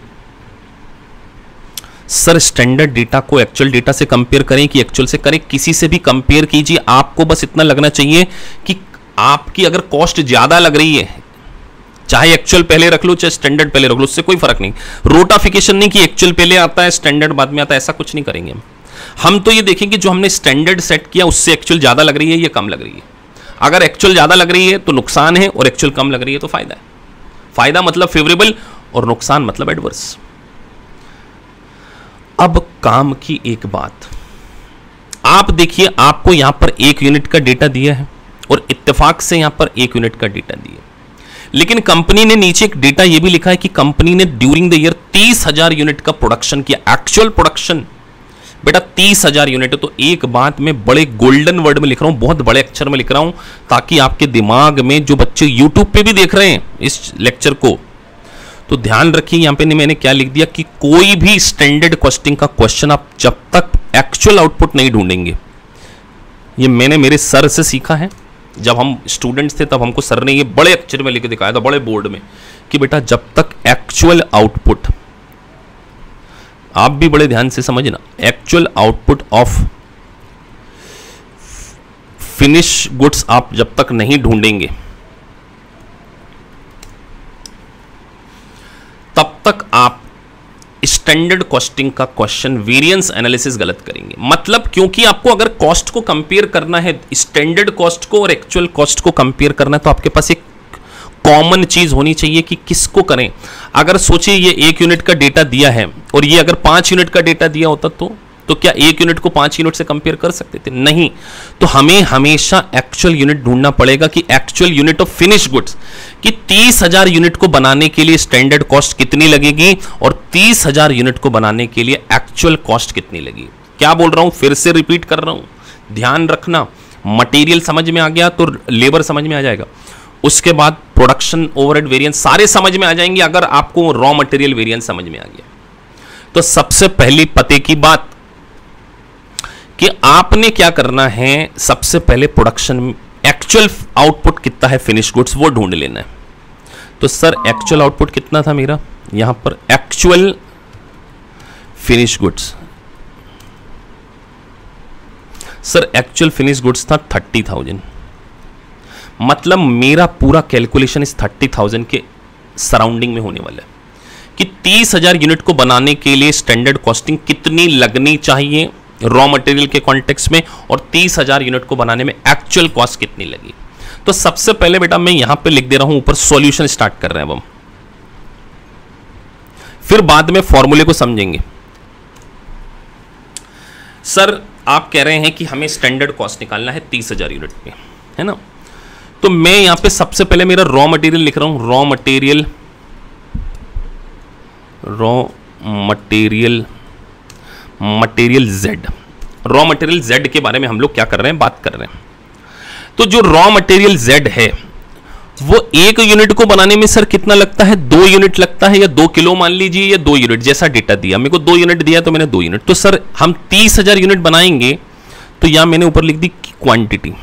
सर स्टैंडर्ड डेटा को एक्चुअल डेटा से कंपेयर करें कि एक्चुअल से करें, किसी से भी कंपेयर कीजिए। आपको बस इतना लगना चाहिए कि आपकी अगर कॉस्ट ज्यादा लग रही है, चाहे एक्चुअल पहले रख लो चाहे स्टैंडर्ड पहले रख लो, उससे कोई फर्क नहीं। रोटाफिकेशन नहीं कि एक्चुअल पहले आता है स्टैंडर्ड बाद में आता है, ऐसा कुछ नहीं करेंगे हम। हम तो ये देखेंगे जो हमने स्टैंडर्ड सेट किया उससे एक्चुअल ज्यादा लग रही है या कम लग रही है। अगर एक्चुअल ज्यादा लग रही है तो नुकसान है और एक्चुअल कम लग रही है तो फायदा है। फायदा मतलब फेवरेबल और नुकसान मतलब एडवर्स। अब काम की एक बात, आप देखिए आपको यहां पर एक यूनिट का डेटा दिया है और इत्तेफाक से यहां पर एक यूनिट का डेटा दिया, लेकिन कंपनी ने नीचे एक डेटा यह भी लिखा है कि कंपनी ने ड्यूरिंग द ईयर तीस हजार यूनिट का प्रोडक्शन किया। एक्चुअल प्रोडक्शन बेटा तीस हजार यूनिट है। तो एक बात मैं बड़े गोल्डन वर्ड में लिख रहा हूं, बहुत बड़े अक्षर में लिख रहा हूं, ताकि आपके दिमाग में जो बच्चे यूट्यूब पे भी देख रहे हैं इस लेक्चर को, तो ध्यान रखिए यहां पे मैंने क्या लिख दिया कि कोई भी स्टैंडर्ड कॉस्टिंग का क्वेश्चन आप जब तक एक्चुअल आउटपुट नहीं ढूंढेंगे, ये मैंने मेरे सर से सीखा है। जब हम स्टूडेंट्स थे तब हमको सर ने ये बड़े अक्षर में लिख के दिखाया था, बड़े बोर्ड में, कि बेटा जब तक एक्चुअल आउटपुट, आप भी बड़े ध्यान से समझना, actual output of finish goods आप जब तक नहीं ढूंढेंगे तक आप स्टैंडर्ड कॉस्टिंग का क्वेश्चन वेरिएंस एनालिसिस गलत करेंगे। मतलब क्योंकि आपको अगर कॉस्ट को कंपेयर करना है, स्टैंडर्ड कॉस्ट को और एक्चुअल कॉस्ट को कंपेयर करना है, तो आपके पास एक कॉमन चीज होनी चाहिए कि किसको करें। अगर सोचिए ये एक यूनिट का डेटा दिया है और ये अगर पांच यूनिट का डेटा दिया होता तो तो क्या एक यूनिट को पांच यूनिट से कंपेयर कर सकते थे? नहीं। तो हमें हमेशा एक्चुअल यूनिट ढूंढना पड़ेगा कि actual unit of finish goods कि तीस हजार यूनिट को बनाने के लिए स्टैंडर्ड कॉस्ट कितनी लगेगी और तीस हजार यूनिट को बनाने के लिए एक्चुअल कॉस्ट कितनी लगेगी। क्या बोल रहा हूं, फिर से रिपीट कर रहा हूं, ध्यान रखना। मटेरियल समझ में आ गया तो लेबर समझ में आ जाएगा, उसके बाद प्रोडक्शन ओवरहेड वेरिएंस सारे समझ में आ जाएंगे अगर आपको रॉ मटेरियल वेरिएंस समझ में आ गया। तो सबसे पहली पते की बात कि आपने क्या करना है, सबसे पहले प्रोडक्शन एक्चुअल आउटपुट कितना है फिनिश गुड्स वो ढूंढ लेना है। तो सर एक्चुअल आउटपुट कितना था मेरा, यहां पर actual finish goods, sir actual finish goods था थर्टी थाउजेंड। मतलब मेरा पूरा कैलकुलेशन इस थर्टी थाउजेंड के सराउंडिंग में होने वाला है कि तीस हजार यूनिट को बनाने के लिए स्टैंडर्ड कॉस्टिंग कितनी लगनी चाहिए रॉ मटेरियल के कॉन्टेक्स्ट में, और तीस हजार यूनिट को बनाने में एक्चुअल कॉस्ट कितनी लगी। तो सबसे पहले बेटा मैं यहां पे लिख दे रहा हूं, ऊपर सॉल्यूशन स्टार्ट कर रहे हैं अब हम, फिर बाद में फॉर्मूले को समझेंगे। सर आप कह रहे हैं कि हमें स्टैंडर्ड कॉस्ट निकालना है तीस हजार यूनिट पे, है ना। तो मैं यहां पे सबसे पहले मेरा रॉ मटेरियल लिख रहा हूं, raw material raw material material Z. Raw material Z के बारे में हम लोग क्या कर रहे हैं, बात कर रहे हैं। तो जो रॉ मटेरियल जेड है वो एक यूनिट को बनाने में सर कितना लगता है, दो यूनिट लगता है, या दो किलो मान लीजिए, या दो यूनिट, जैसा डेटा दिया मेरे को दो यूनिट दिया तो मैंने दो यूनिट। तो सर हम तीस हजार यूनिट बनाएंगे, तो यहां मैंने ऊपर लिख दी क्वांटिटी,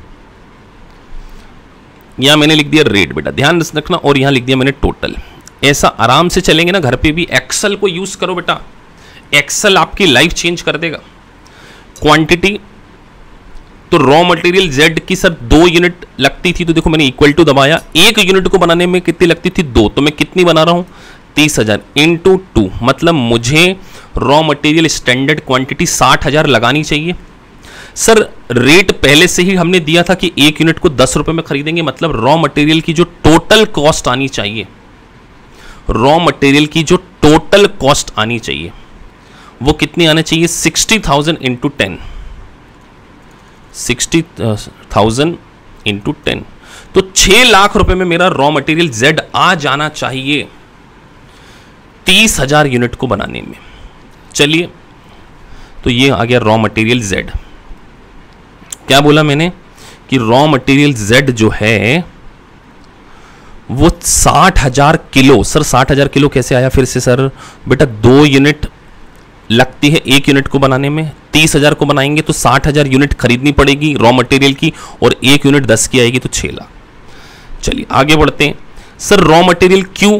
यहां मैंने लिख दिया रेट बेटा, ध्यान रखना, और यहां लिख दिया मैंने टोटल। ऐसा आराम से चलेंगे ना, घर पे भी एक्सेल को यूज करो बेटा, एक्सेल आपकी लाइफ चेंज कर देगा। क्वांटिटी, तो रॉ मटेरियल जेड की सर दो यूनिट लगती थी, तो देखो मैंने इक्वल टू दबाया, एक यूनिट को बनाने में कितनी लगती थी, दो, तो मैं कितनी बना रहा हूं, तीस हजार इंटू टू, मतलब मुझे रॉ मटेरियल स्टैंडर्ड क्वांटिटी साठ हजार लगानी चाहिए। सर रेट पहले से ही हमने दिया था कि एक यूनिट को दस रुपए में खरीदेंगे, मतलब रॉ मटेरियल की जो टोटल कॉस्ट आनी चाहिए, रॉ मटेरियल की जो टोटल कॉस्ट आनी चाहिए वो कितनी आनी चाहिए, sixty thousand into ten, sixty thousand into ten, तो छह लाख रुपए में मेरा रॉ मटेरियल जेड आ जाना चाहिए तीस हजार यूनिट को बनाने में। चलिए, तो ये आ गया रॉ मटेरियल जेड। क्या बोला मैंने कि रॉ मटेरियल जेड जो है वो साठ हजार किलो। सर साठ हजार किलो कैसे आया फिर से सर, बेटा दो यूनिट लगती है एक यूनिट को बनाने में, तीस हजार को बनाएंगे तो साठ हजार यूनिट खरीदनी पड़ेगी रॉ मटेरियल की, और एक यूनिट दस की आएगी तो छह लाख। चलिए आगे बढ़ते हैं। Sir raw material Q,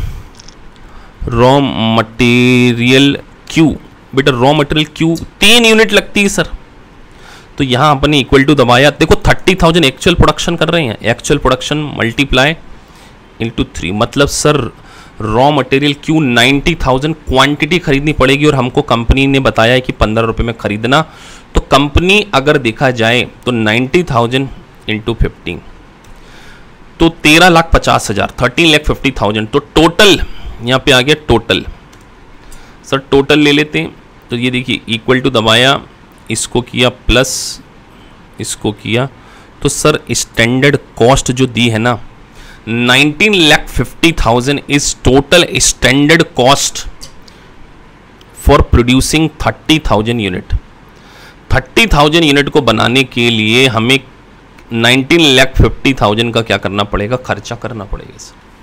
raw material Q, बेटा रॉ मटेरियल क्यू तीन यूनिट लगती है सर, तो यहां अपने इक्वल टू दबाया, देखो थर्टी थाउजेंड एक्चुअल प्रोडक्शन कर रहे हैं, actual production multiply into three, मतलब sir raw material Q ninety thousand quantity खरीदनी पड़ेगी, और हमको कंपनी ने बताया है कि पंद्रह रुपए में खरीदना। तो कंपनी अगर देखा जाए तो नाइन्टी थाउजेंड इंटू फिफ्टीन, तो तेरह लाख पचास हजार, थर्टीन लाख फिफ्टी थाउजेंड। तो टोटल यहां पे आ गया टोटल, सर टोटल ले लेते हैं। तो ये देखिए इक्वल टू दबाया, इसको किया प्लस इसको किया, तो सर स्टैंडर्ड कॉस्ट जो दी है ना nineteen lakh fifty thousand is total standard cost for producing thirty thousand unit. Thirty thousand unit को बनाने के लिए हमें नाइनटीन लाख फिफ्टी थाउजेंड का क्या करना पड़ेगा, खर्चा करना पड़ेगा।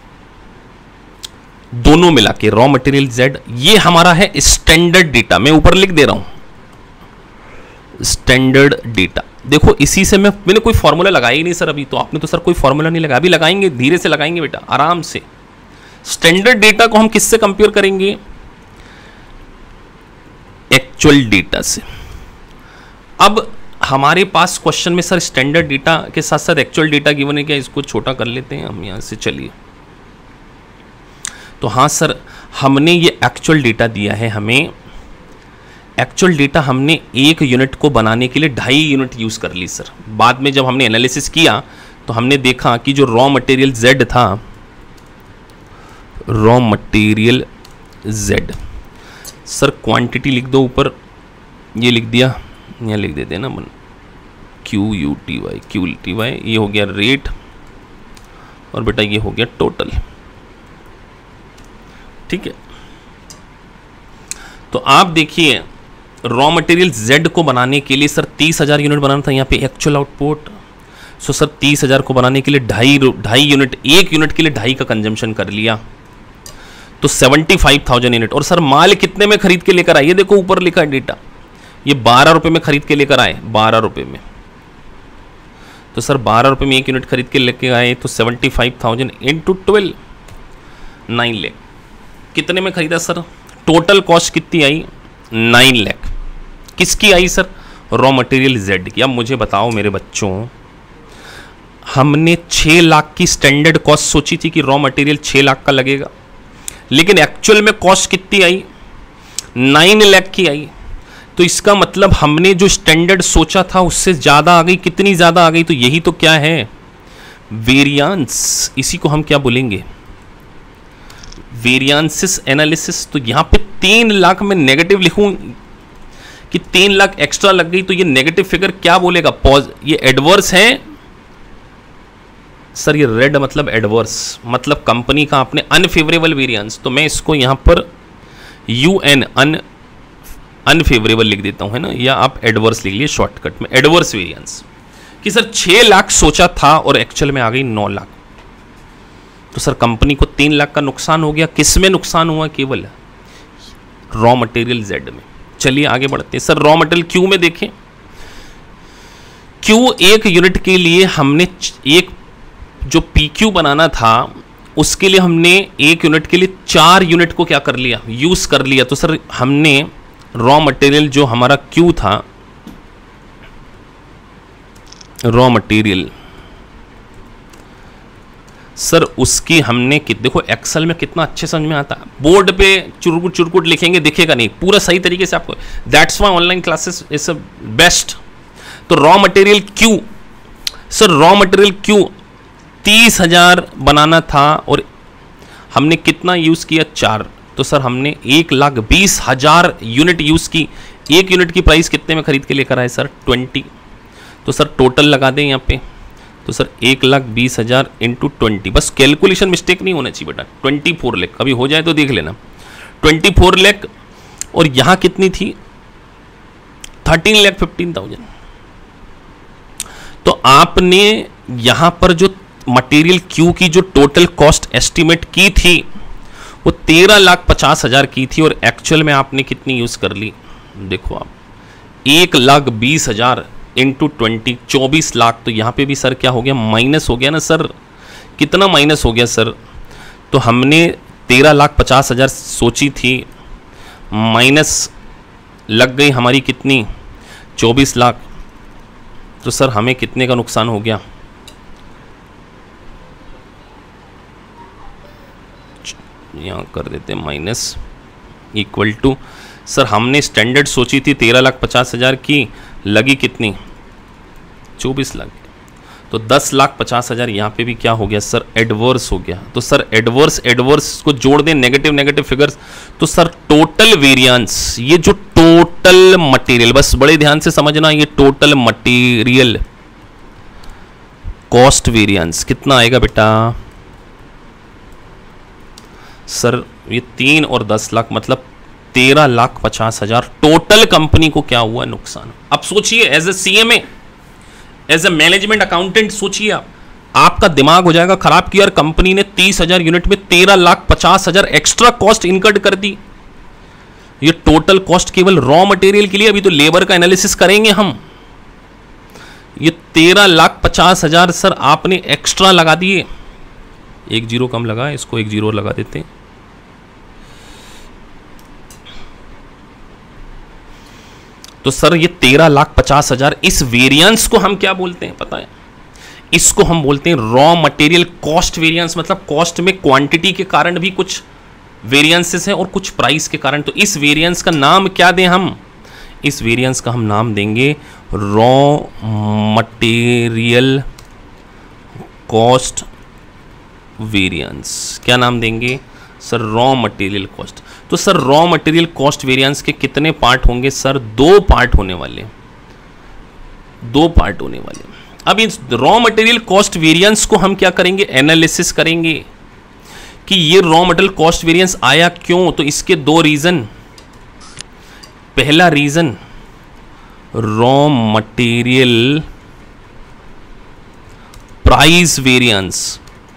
दोनों मिला के रॉ मटेरियल जेड, ये हमारा है स्टैंडर्ड डेटा, मैं ऊपर लिख दे रहा हूं स्टैंडर्ड डेटा। देखो इसी से मैं मैंने कोई फॉर्मूला लगाया ही नहीं सर अभी, तो आपने तो सर कोई फॉर्मूला नहीं लगाया, अभी लगाएंगे, धीरे से लगाएंगे बेटा, आराम से। स्टैंडर्ड डेटा को हम किससे कंपेयर करेंगे, एक्चुअल डेटा से। अब हमारे पास क्वेश्चन में सर स्टैंडर्ड डेटा के साथ साथ एक्चुअल डेटा गिवन है क्या, इसको छोटा कर लेते हैं हम यहां से। चलिए, तो हाँ सर हमने ये एक्चुअल डेटा दिया है हमें, एक्चुअल डेटा हमने एक यूनिट को बनाने के लिए ढाई यूनिट यूज़ कर ली सर। बाद में जब हमने एनालिसिस किया तो हमने देखा कि जो रॉ मटेरियल Z था, raw material Z, sir quantity लिख दो ऊपर, ये लिख दिया, यहाँ लिख देते हैं ना मन, Q U T Y, Q T Y, ये हो गया रेट, और बेटा ये हो गया टोटल। ठीक है, तो आप देखिए रॉ मटेरियल Z को बनाने के लिए सर तीस हजार यूनिट बनाना था, यहाँ पे एक्चुअल आउटपुट। सो सर तीस हजार को बनाने के लिए ढाई ढाई यूनिट, एक यूनिट के लिए ढाई का कंजम्पशन कर लिया, तो सेवेंटी फाइव थाउजेंड यूनिट। और सर माल कितने में खरीद के लेकर आए, ये देखो ऊपर लिखा है डेटा, ये बारह रुपए में खरीद के लेकर आए, बारह रुपए में। तो सर बारह रुपए में एक यूनिट खरीद के लेके आए, तो seventy five thousand into twelve, nine lakh. कितने में खरीदा सर, टोटल कॉस्ट कितनी आई, नाइन लैख। किसकी आई सर, रॉ मटेरियल Z की। अब मुझे बताओ मेरे बच्चों, हमने छः लाख की स्टैंडर्ड कॉस्ट सोची थी कि रॉ मटेरियल छः लाख का लगेगा, लेकिन एक्चुअल में कॉस्ट कितनी आई, नाइन लाख की आई। तो इसका मतलब हमने जो स्टैंडर्ड सोचा था उससे ज़्यादा आ गई। कितनी ज़्यादा आ गई, तो यही तो क्या है, वेरियांस। इसी को हम क्या बोलेंगे, वेरियांसिस एनालिसिस। तो यहाँ पे तीन लाख में नेगेटिव लिखूं कि तीन लाख एक्स्ट्रा लग गई, तो ये नेगेटिव फिगर क्या बोलेगा, पॉज, ये एडवर्स है सर। ये रेड मतलब एडवर्स, मतलब कंपनी का आपने अनफेवरेबल वेरिएंस। तो मैं इसको यहां पर यू एन अन अनफेवरेबल लिख देता हूं, है ना, या आप एडवर्स लिख लिए शॉर्टकट में, एडवर्स वेरिएंस, कि सर छह लाख सोचा था और एक्चुअल में आ गई नौ लाख। तो सर कंपनी को तीन लाख का नुकसान हो गया। किस में नुकसान हुआ, केवल रॉ मटेरियल Z में। चलिए आगे बढ़ते हैं सर, रॉ मटेरियल Q में देखें। Q एक यूनिट के लिए हमने एक जो पी क्यू बनाना था, उसके लिए हमने एक यूनिट के लिए चार यूनिट को क्या कर लिया, यूज कर लिया। तो सर हमने रॉ मटेरियल जो हमारा Q था, रॉ मटेरियल सर उसकी हमने कि देखो एक्सेल में कितना अच्छे समझ में आता है, बोर्ड पे चुरकुट चुरकुट लिखेंगे दिखेगा नहीं, पूरा सही तरीके से आपको, that's why online classes is best. तो raw material Q, sir raw material Q तीस हजार बनाना था और हमने कितना यूज किया, चार। तो सर हमने एक लाख बीस हजार यूनिट यूज की। एक यूनिट की प्राइस कितने में खरीद के लेकर आए सर, ट्वेंटी। तो सर टोटल लगा दें यहाँ पे, तो सर एक लाख बीस हजार इंटू ट्वेंटी, बस कैलकुलेशन मिस्टेक नहीं होना चाहिए बेटा, ट्वेंटी फोर लैख, कभी हो जाए तो देख लेना, ट्वेंटी फोर लैख। और यहाँ कितनी थी, थर्टीन लैख फिफ्टीन थाउजेंड। तो आपने यहाँ पर जो मटेरियल Q की जो टोटल कॉस्ट एस्टिमेट की थी वो तेरह लाख पचास हजार की थी, और एक्चुअल में आपने कितनी यूज कर ली, देखो आप, एक लाख बीस हजार इंटू ट्वेंटी, चौबीस लाख। तो यहाँ पे भी सर क्या हो गया, माइनस हो गया ना सर, कितना माइनस हो गया सर, तो हमने तेरह लाख पचास हजार सोची थी, माइनस लग गई हमारी कितनी, चौबीस लाख। तो सर हमें कितने का नुकसान हो गया, यहाँ कर देते हैं माइनस इक्वल टू, सर हमने स्टैंडर्ड सोची थी तेरह लाख पचास हजार की, लगी कितनी, चौबीस लाख। तो दस लाख पचास हजार यहाँ पे भी क्या हो गया सर, एडवर्स हो गया। तो सर एडवर्स एडवर्स को जोड़ दें, नेगेटिव नेगेटिव फिगर्स, तो सर टोटल वेरिएंस, ये जो टोटल मटेरियल, बस बड़े ध्यान से समझना, ये टोटल मटेरियल कॉस्ट वेरिएंस कितना आएगा बेटा, सर ये तीन और दस लाख मतलब तेरह लाख पचास हजार टोटल कंपनी को क्या हुआ, नुकसान। अब सोचिए as a CMA, as a management accountant, सोचिए आप, आपका दिमाग हो जाएगा खराब कि यार कंपनी ने तीस हजार यूनिट में तेरह लाख पचास हजार एक्स्ट्रा कॉस्ट इनकर्ड कर दी। ये टोटल कॉस्ट केवल रॉ मटेरियल के लिए, अभी तो लेबर का एनालिसिस करेंगे हम। ये तेरह लाख पचास हजार सर आपने एक्स्ट्रा लगा दिए, एक जीरो कम लगा, इसको एक जीरो लगा देते हैं। तो सर ये तेरह लाख पचास हजार, इस वेरिएंस को हम क्या बोलते हैं पता है, इसको हम बोलते हैं रॉ मटेरियल कॉस्ट वेरिएंस। मतलब कॉस्ट में क्वांटिटी के कारण भी कुछ वेरिएंसेस है और कुछ प्राइस के कारण। तो इस वेरिएंस का नाम क्या दें हम? इस वेरिएंस का हम नाम देंगे रॉ मटेरियल कॉस्ट वेरिएंस। क्या नाम देंगे सर? Raw material cost. तो sir raw material cost variance के कितने पार्ट होंगे सर? दो पार्ट होने वाले, दो पार्ट होने वाले। अब इस रॉ मटेरियल कॉस्ट वेरिएंस को हम क्या करेंगे? एनालिसिस करेंगे कि ये रॉ मटेरियल कॉस्ट वेरिएंस आया क्यों। तो इसके दो रीजन। पहला reason raw material price variance,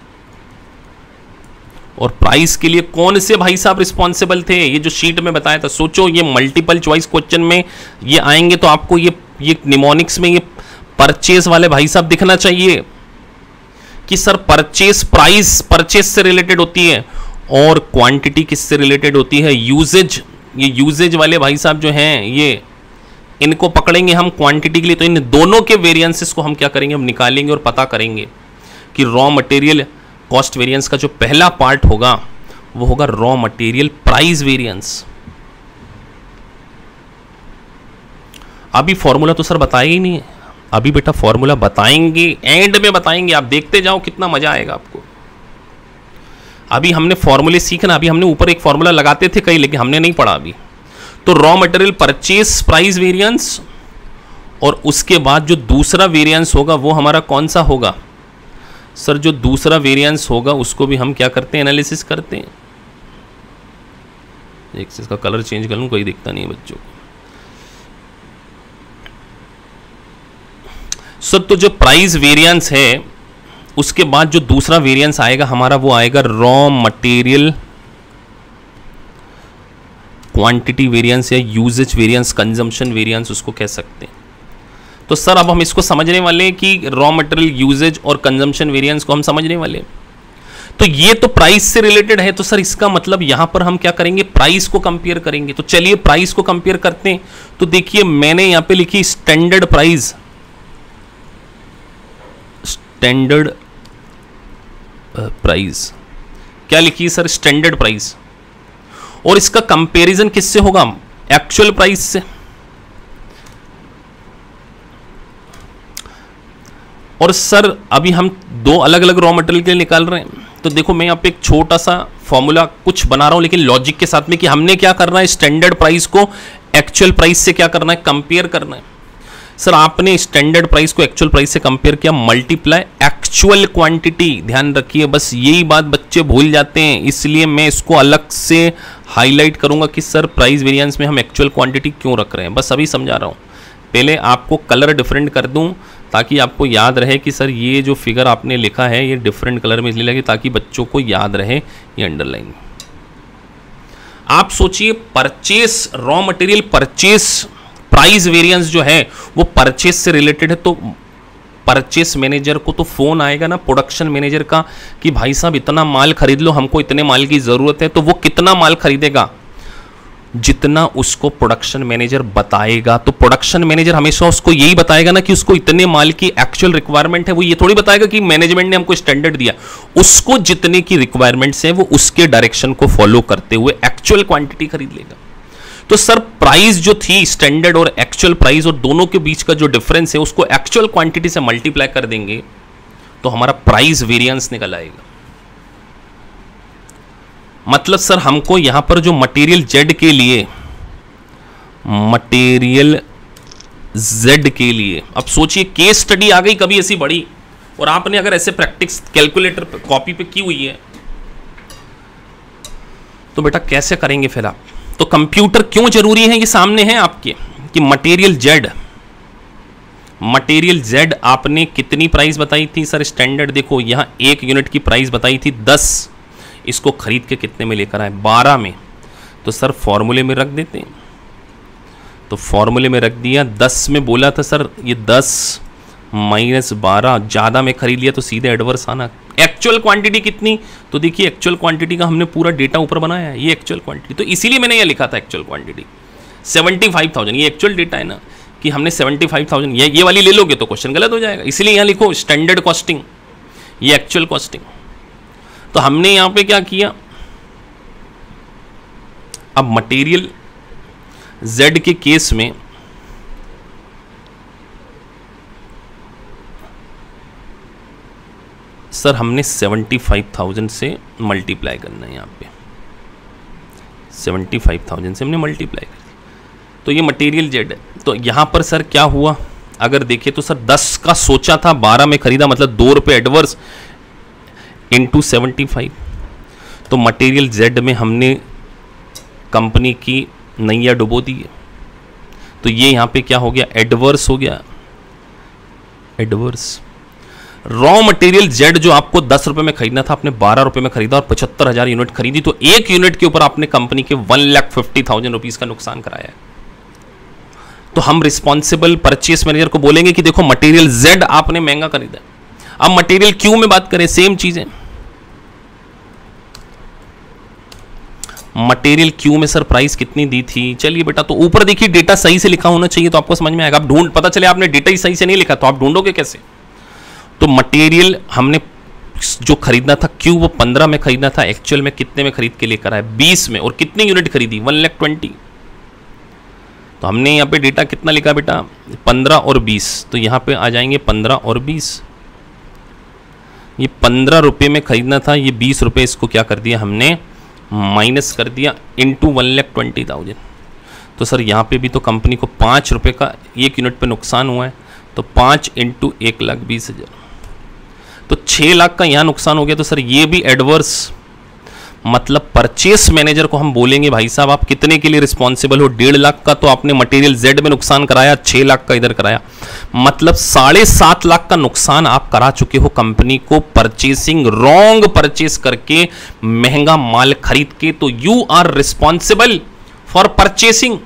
और प्राइस के लिए कौन से भाई साहब रिस्पॉन्सिबल थे? ये जो शीट में बताया था। सोचो ये मल्टीपल चॉइस क्वेश्चन में ये आएंगे तो आपको ये ये निमोनिक्स में ये परचेस वाले भाई साहब दिखना चाहिए कि सर परचेस प्राइस परचेस से रिलेटेड होती है और क्वांटिटी किससे रिलेटेड होती है? यूजेज। ये यूजेज वाले भाई साहब जो हैं ये इनको पकड़ेंगे हम क्वांटिटी के लिए। तो इन दोनों के वेरिएंसेस को हम क्या करेंगे? हम निकालेंगे और पता करेंगे कि रॉ मटेरियल कॉस्ट वेरिएंस का जो पहला पार्ट होगा वो होगा रॉ मटेरियल प्राइस वेरिएंस। अभी फॉर्मूला तो सर बताया ही नहीं है। अभी बेटा फॉर्मूला बताएंगे, एंड में बताएंगे, आप देखते जाओ कितना मजा आएगा आपको। अभी हमने फॉर्मूले सीखना। अभी हमने ऊपर एक फॉर्मूला लगाते थे कई, लेकिन हमने नहीं पढ़ा अभी। तो raw material purchase price variance, और उसके बाद जो दूसरा वेरिएंस होगा वो हमारा कौन सा होगा सर? जो दूसरा वेरिएंस होगा उसको भी हम क्या करते हैं? एनालिसिस करते हैं। एक से इसका कलर चेंज कर लूं, कोई दिखता नहीं है बच्चों को। सर तो जो प्राइस वेरिएंस है उसके बाद जो दूसरा वेरिएंस आएगा हमारा वो आएगा रॉ मटेरियल क्वांटिटी वेरिएंस या यूजेज वेरिएंस, कंजम्पशन वेरिएंस उसको कह सकते हैं। तो सर अब हम इसको समझने वाले हैं कि रॉ मटेरियल यूजेज और कंजम्पशन वेरिएंस को हम समझने वाले हैं। तो ये तो प्राइस से रिलेटेड है, तो सर इसका मतलब यहां पर हम क्या करेंगे? प्राइस को कंपेयर करेंगे। तो चलिए प्राइस को कंपेयर करते हैं। तो देखिए मैंने यहां पे लिखी स्टैंडर्ड प्राइस, स्टैंडर्ड प्राइस क्या लिखी सर? Standard price. और इसका कंपैरिजन किससे होगा? एक्चुअल प्राइस से। और सर अभी हम दो अलग अलग रॉ मटेरियल के लिए निकाल रहे हैं। तो देखो मैं यहाँ पे एक छोटा सा फॉर्मूला कुछ बना रहा हूं, लेकिन लॉजिक के साथ में कि हमने क्या करना है? स्टैंडर्ड प्राइस को एक्चुअल प्राइस से क्या करना है? कंपेयर करना है। सर आपने स्टैंडर्ड प्राइस को एक्चुअल प्राइस से कंपेयर किया, मल्टीप्लाई एक्चुअल क्वांटिटी। ध्यान रखिए, बस यही बात बच्चे भूल जाते हैं, इसलिए मैं इसको अलग से हाईलाइट करूंगा कि सर प्राइस वेरिएंस में हम एक्चुअल क्वांटिटी क्यों रख रहे हैं। बस अभी समझा रहा हूं। पहले आपको कलर डिफरेंट कर दूं ताकि आपको याद रहे कि सर ये जो फिगर आपने लिखा है ये डिफरेंट कलर में इसलिए लगे ताकि बच्चों को याद रहे ये अंडरलाइन। आप सोचिए purchase, raw material purchase price variance जो है वो परचेस से रिलेटेड है। तो परचेस मैनेजर को तो फोन आएगा ना प्रोडक्शन मैनेजर का कि भाई साहब इतना माल खरीद लो, हमको इतने माल की जरूरत है। तो वो कितना माल खरीदेगा? जितना उसको प्रोडक्शन मैनेजर बताएगा। तो प्रोडक्शन मैनेजर हमेशा उसको यही बताएगा ना कि उसको इतने माल की एक्चुअल रिक्वायरमेंट है। वो ये थोड़ी बताएगा कि मैनेजमेंट ने हमको स्टैंडर्ड दिया। उसको जितने की रिक्वायरमेंट्स है वो उसके डायरेक्शन को फॉलो करते हुए एक्चुअल क्वांटिटी खरीद लेगा। तो सर प्राइस जो थी स्टैंडर्ड और एक्चुअल प्राइस और दोनों के बीच का जो डिफरेंस है उसको एक्चुअल क्वांटिटी से मल्टीप्लाई कर देंगे तो हमारा प्राइस वेरिएंस निकल आएगा। मतलब सर हमको यहां पर जो मटेरियल जेड के लिए, मटेरियल जेड के लिए, अब सोचिए केस स्टडी आ गई कभी ऐसी बड़ी, और आपने अगर ऐसे प्रैक्टिस कैलकुलेटर पे कॉपी पे की हुई है तो बेटा कैसे करेंगे फिर आप? तो कंप्यूटर क्यों जरूरी है? ये सामने है आपके कि मटेरियल जेड, मटेरियल जेड आपने कितनी प्राइस बताई थी सर? स्टैंडर्ड देखो यहां एक यूनिट की प्राइस बताई थी दस, इसको खरीद के कितने में लेकर आए? बारह में। तो सर फॉर्मूले में रख देते हैं। तो फॉर्मूले में रख दिया, दस में बोला था सर ये दस माइनस बारह, ज़्यादा में खरीद लिया तो सीधे एडवर्स आना। एक्चुअल क्वांटिटी कितनी? तो देखिए एक्चुअल क्वांटिटी का हमने पूरा डेटा ऊपर बनाया है, ये एक्चुअल क्वांटिटी। तो इसीलिए मैंने ये लिखा था actual quantity seventy five thousand, ये एक्चुअल डेटा है ना कि हमने सेवेंटी फाइव थाउजेंड, ये ये वाली ले लोगे तो क्वेश्चन गलत हो जाएगा। इसीलिए यहाँ लिखो स्टैंडर्ड कॉस्टिंग, ये एक्चुअल कॉस्टिंग। तो हमने यहाँ पे क्या किया? अब मटेरियल Z के केस में सर हमने सेवेंटी फाइव थाउजेंड से मल्टीप्लाई करना है, यहाँ पे सेवेंटी फाइव थाउजेंड से हमने मल्टीप्लाई कर, तो ये मटेरियल जेड है। तो यहाँ पर सर क्या हुआ, अगर देखें तो सर दस का सोचा था, बारह में खरीदा, मतलब दो रुपये एडवर्स इंटू सेवेंटी फाइव। तो मटेरियल जेड में हमने कंपनी की नैया डुबो दी है, तो ये यहाँ पे क्या हो गया, एडवर्स हो गया, एडवर्स। रॉ मटेरियल जेड जो आपको दस रुपए में खरीदना था, आपने बारह रुपए में खरीदा और पचहत्तर हजार यूनिट खरीदी, तो एक यूनिट के ऊपर आपने कंपनी के one lakh fifty thousand rupees का नुकसान कराया है। तो हम रिस्पॉन्सिबल परचेस मैनेजर को बोलेंगे कि देखो मटेरियल जेड आपने महंगा खरीदा। अब मटेरियल क्यू में बात करें, सेम चीजें, मटेरियल क्यू में सर प्राइस कितनी दी थी, चलिए बेटा, तो ऊपर देखिए डेटा सही से लिखा होना चाहिए तो आपको समझ में आएगा। आप ढूंढ, पता चले आपने डेटा ही सही से नहीं लिखा तो आप ढूंढोगे कैसे। तो मटेरियल हमने जो खरीदना था क्यू वो पंद्रह में खरीदना था, एक्चुअल में कितने में खरीद के लेकर आए, बीस में, और कितनी यूनिट खरीदी, वन लाख ट्वेंटी। तो हमने यहाँ पे डेटा कितना लिखा बेटा, पंद्रह और बीस, तो यहाँ पे आ जाएंगे पंद्रह और बीस। ये पंद्रह रुपये में खरीदना था, ये बीस रुपये, इसको क्या कर दिया हमने, माइनस कर दिया into one lakh twenty thousand. तो सर यहाँ पे भी तो कंपनी को पाँच रुपये का एक यूनिट पे नुकसान हुआ है, तो पाँच इंटू एक लाख बीस हज़ार, तो छः लाख का यहाँ नुकसान हो गया। तो सर ये भी एडवर्स, मतलब परचेस मैनेजर को हम बोलेंगे भाई साहब आप कितने के लिए रिस्पॉन्सिबल हो, डेढ़ लाख का तो आपने मटेरियल जेड में नुकसान कराया, छः लाख का इधर कराया, मतलब साढ़े सात लाख का नुकसान आप करा चुके हो कंपनी को परचेसिंग, रॉन्ग परचेस करके, महंगा माल खरीद के। तो you are responsible for purchasing.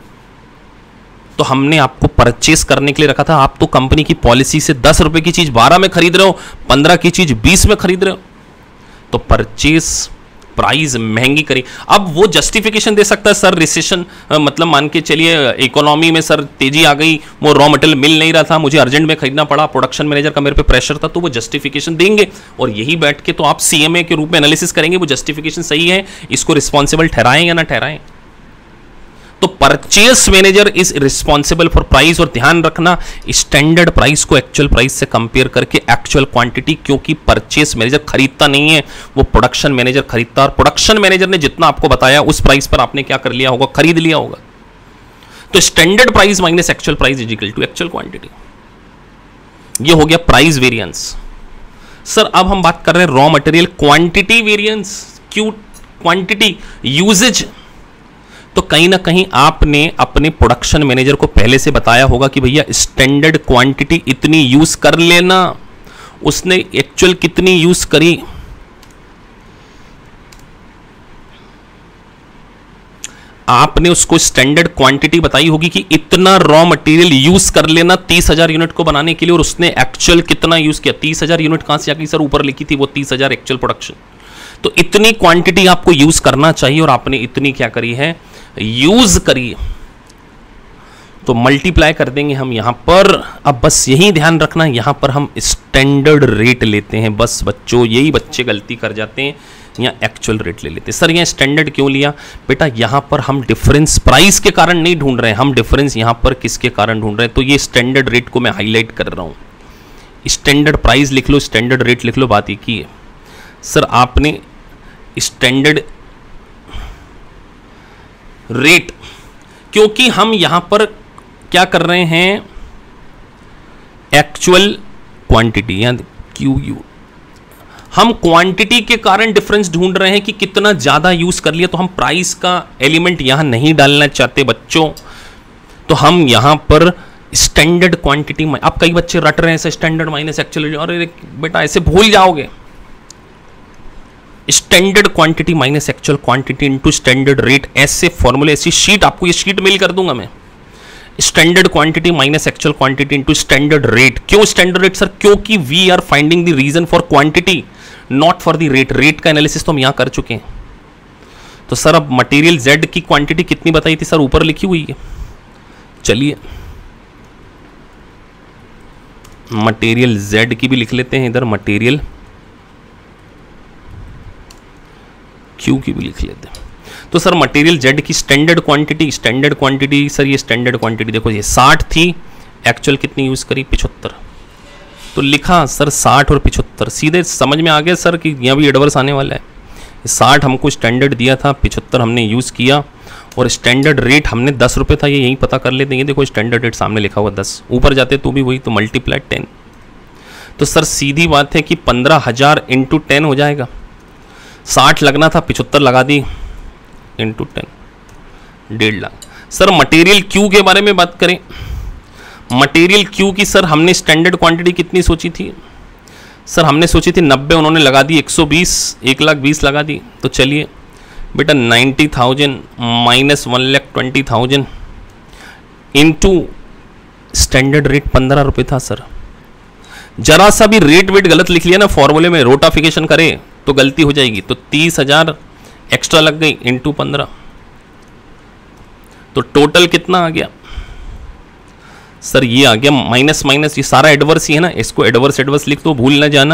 तो हमने आपको परचेस करने के लिए रखा था, आप तो कंपनी की पॉलिसी से दस रुपए की चीज बारह में खरीद रहे हो, पंद्रह की चीज बीस में खरीद रहे हो, तो परचेस प्राइस महंगी करी। अब वो जस्टिफिकेशन दे सकता है सर रिसेशन, मतलब मान के चलिए इकोनॉमी में सर तेजी आ गई, वो रॉ मटेरियल मिल नहीं रहा था, मुझे अर्जेंट में खरीदना पड़ा, प्रोडक्शन मैनेजर का मेरे पे प्रेशर था, तो वो जस्टिफिकेशन देंगे और यही बैठ के तो आप सीएमए के रूप में एनालिसिस करेंगे वो जस्टिफिकेशन सही है, इसको रिस्पॉन्सिबल ठहराएं या ना ठहराएं। तो purchase manager is responsible for price, और ध्यान रखना स्टैंडर्ड प्राइस को एक्चुअल प्राइस से कंपेयर करके एक्चुअल क्वांटिटी, क्योंकि परचेस मैनेजर खरीदता नहीं है, वो प्रोडक्शन मैनेजर खरीदता है, और प्रोडक्शन मैनेजर ने जितना आपको बताया उस प्राइस पर आपने क्या कर लिया होगा, खरीद लिया होगा। तो standard price minus actual price is equal to actual quantity. ये हो गया प्राइस वेरिएंस। सर अब हम बात कर रहे हैं raw material quantity variance, Q quantity usage. तो कहीं ना कहीं आपने अपने प्रोडक्शन मैनेजर को पहले से बताया होगा कि भैया स्टैंडर्ड क्वांटिटी इतनी यूज कर लेना, उसने एक्चुअल कितनी यूज करी, आपने उसको स्टैंडर्ड क्वांटिटी बताई होगी कि इतना रॉ मटेरियल यूज कर लेना तीस हजार यूनिट को बनाने के लिए, और उसने एक्चुअल कितना यूज किया, तीस हजार यूनिट कहां से आ गई सर, ऊपर लिखी थी वो तीस हजार एक्चुअल प्रोडक्शन। तो इतनी क्वांटिटी आपको यूज करना चाहिए और आपने इतनी क्या करी है, यूज करी। तो मल्टीप्लाई कर देंगे हम यहां पर। अब बस यही ध्यान रखना, यहां पर हम स्टैंडर्ड रेट लेते हैं, बस बच्चों यही बच्चे गलती कर जाते हैं, या एक्चुअल रेट ले लेते हैं। सर यहाँ स्टैंडर्ड क्यों लिया बेटा, यहां पर हम डिफरेंस प्राइस के कारण नहीं ढूंढ रहे हैं, हम डिफरेंस यहां पर किसके कारण ढूंढ रहे हैं, तो ये स्टैंडर्ड रेट को मैं हाईलाइट कर रहा हूं। स्टैंडर्ड प्राइस लिख लो, स्टैंडर्ड रेट लिख लो, बात एक ही है। सर आपने स्टैंडर्ड रेट, क्योंकि हम यहां पर क्या कर रहे हैं, एक्चुअल क्वांटिटी या क्यू यू, हम क्वांटिटी के कारण डिफरेंस ढूंढ रहे हैं कि कितना ज्यादा यूज कर लिया, तो हम प्राइस का एलिमेंट यहां नहीं डालना चाहते बच्चों। तो हम यहां पर स्टैंडर्ड क्वांटिटी में, अब कई बच्चे रट रहे हैं स्टैंडर्ड माइनस एक्चुअल, अरे बेटा ऐसे भूल जाओगे, standard quantity minus actual quantity into standard rate, ऐसे फॉर्मूले, ऐसी शीट आपको ये शीट मेल कर दूंगा मैं। Standard quantity minus actual quantity into standard rate. क्यों स्टैंडर्ड रेट सर, क्योंकि we are finding the reason for quantity not for the rate. Rate का एनालिसिस तो हम यहां कर चुके हैं। तो सर अब मटेरियल जेड की क्वांटिटी कितनी बताई थी सर, ऊपर लिखी हुई है, चलिए मटेरियल जेड की भी लिख लेते हैं इधर, मटेरियल क्यू की भी लिख लेते हैं। तो सर मटेरियल जेड की standard quantity, standard quantity sir ये स्टैंडर्ड क्वांटिटी देखो ये साठ थी, एक्चुअल कितनी यूज़ करी पचहत्तर, तो लिखा सर साठ और पचहत्तर, सीधे समझ में आ गया सर कि यहाँ भी एडवर्स आने वाला है। साठ हमको स्टैंडर्ड दिया था, पचहत्तर हमने यूज़ किया और स्टैंडर्ड रेट हमने दस रुपये था, ये यहीं पता कर लेते हैं। ये देखो स्टैंडर्ड रेट सामने लिखा हुआ दस, ऊपर जाते तो भी वही, तो मल्टीप्लाई टेन। तो सर सीधी बात है कि पंद्रह हज़ार इंटू टेन हो जाएगा, साठ लगना था पचहत्तर लगा दी इंटू टेन, डेढ़ लाख। सर मटेरियल क्यू के बारे में बात करें, मटेरियल क्यू की सर हमने स्टैंडर्ड क्वांटिटी कितनी सोची थी सर, हमने सोची थी नब्बे, उन्होंने लगा दी एक सौ बीस, एक लाख बीस लगा दी। तो चलिए बेटा ninety thousand minus one lakh twenty thousand into standard rate पंद्रह रुपये था सर। जरा सा भी रेट वेट गलत लिख लिया ना फॉर्मूले में, रोटाफिकेशन करे तो गलती हो जाएगी। तो तीस हजार एक्स्ट्रा लग गई इंटू पंद्रह, तो टोटल कितना आ गया सर, ये आ गया माइनस माइनस, ये सारा एडवर्स ही है ना, इसको एडवर्स एडवर्स लिख दो, भूल ना जाना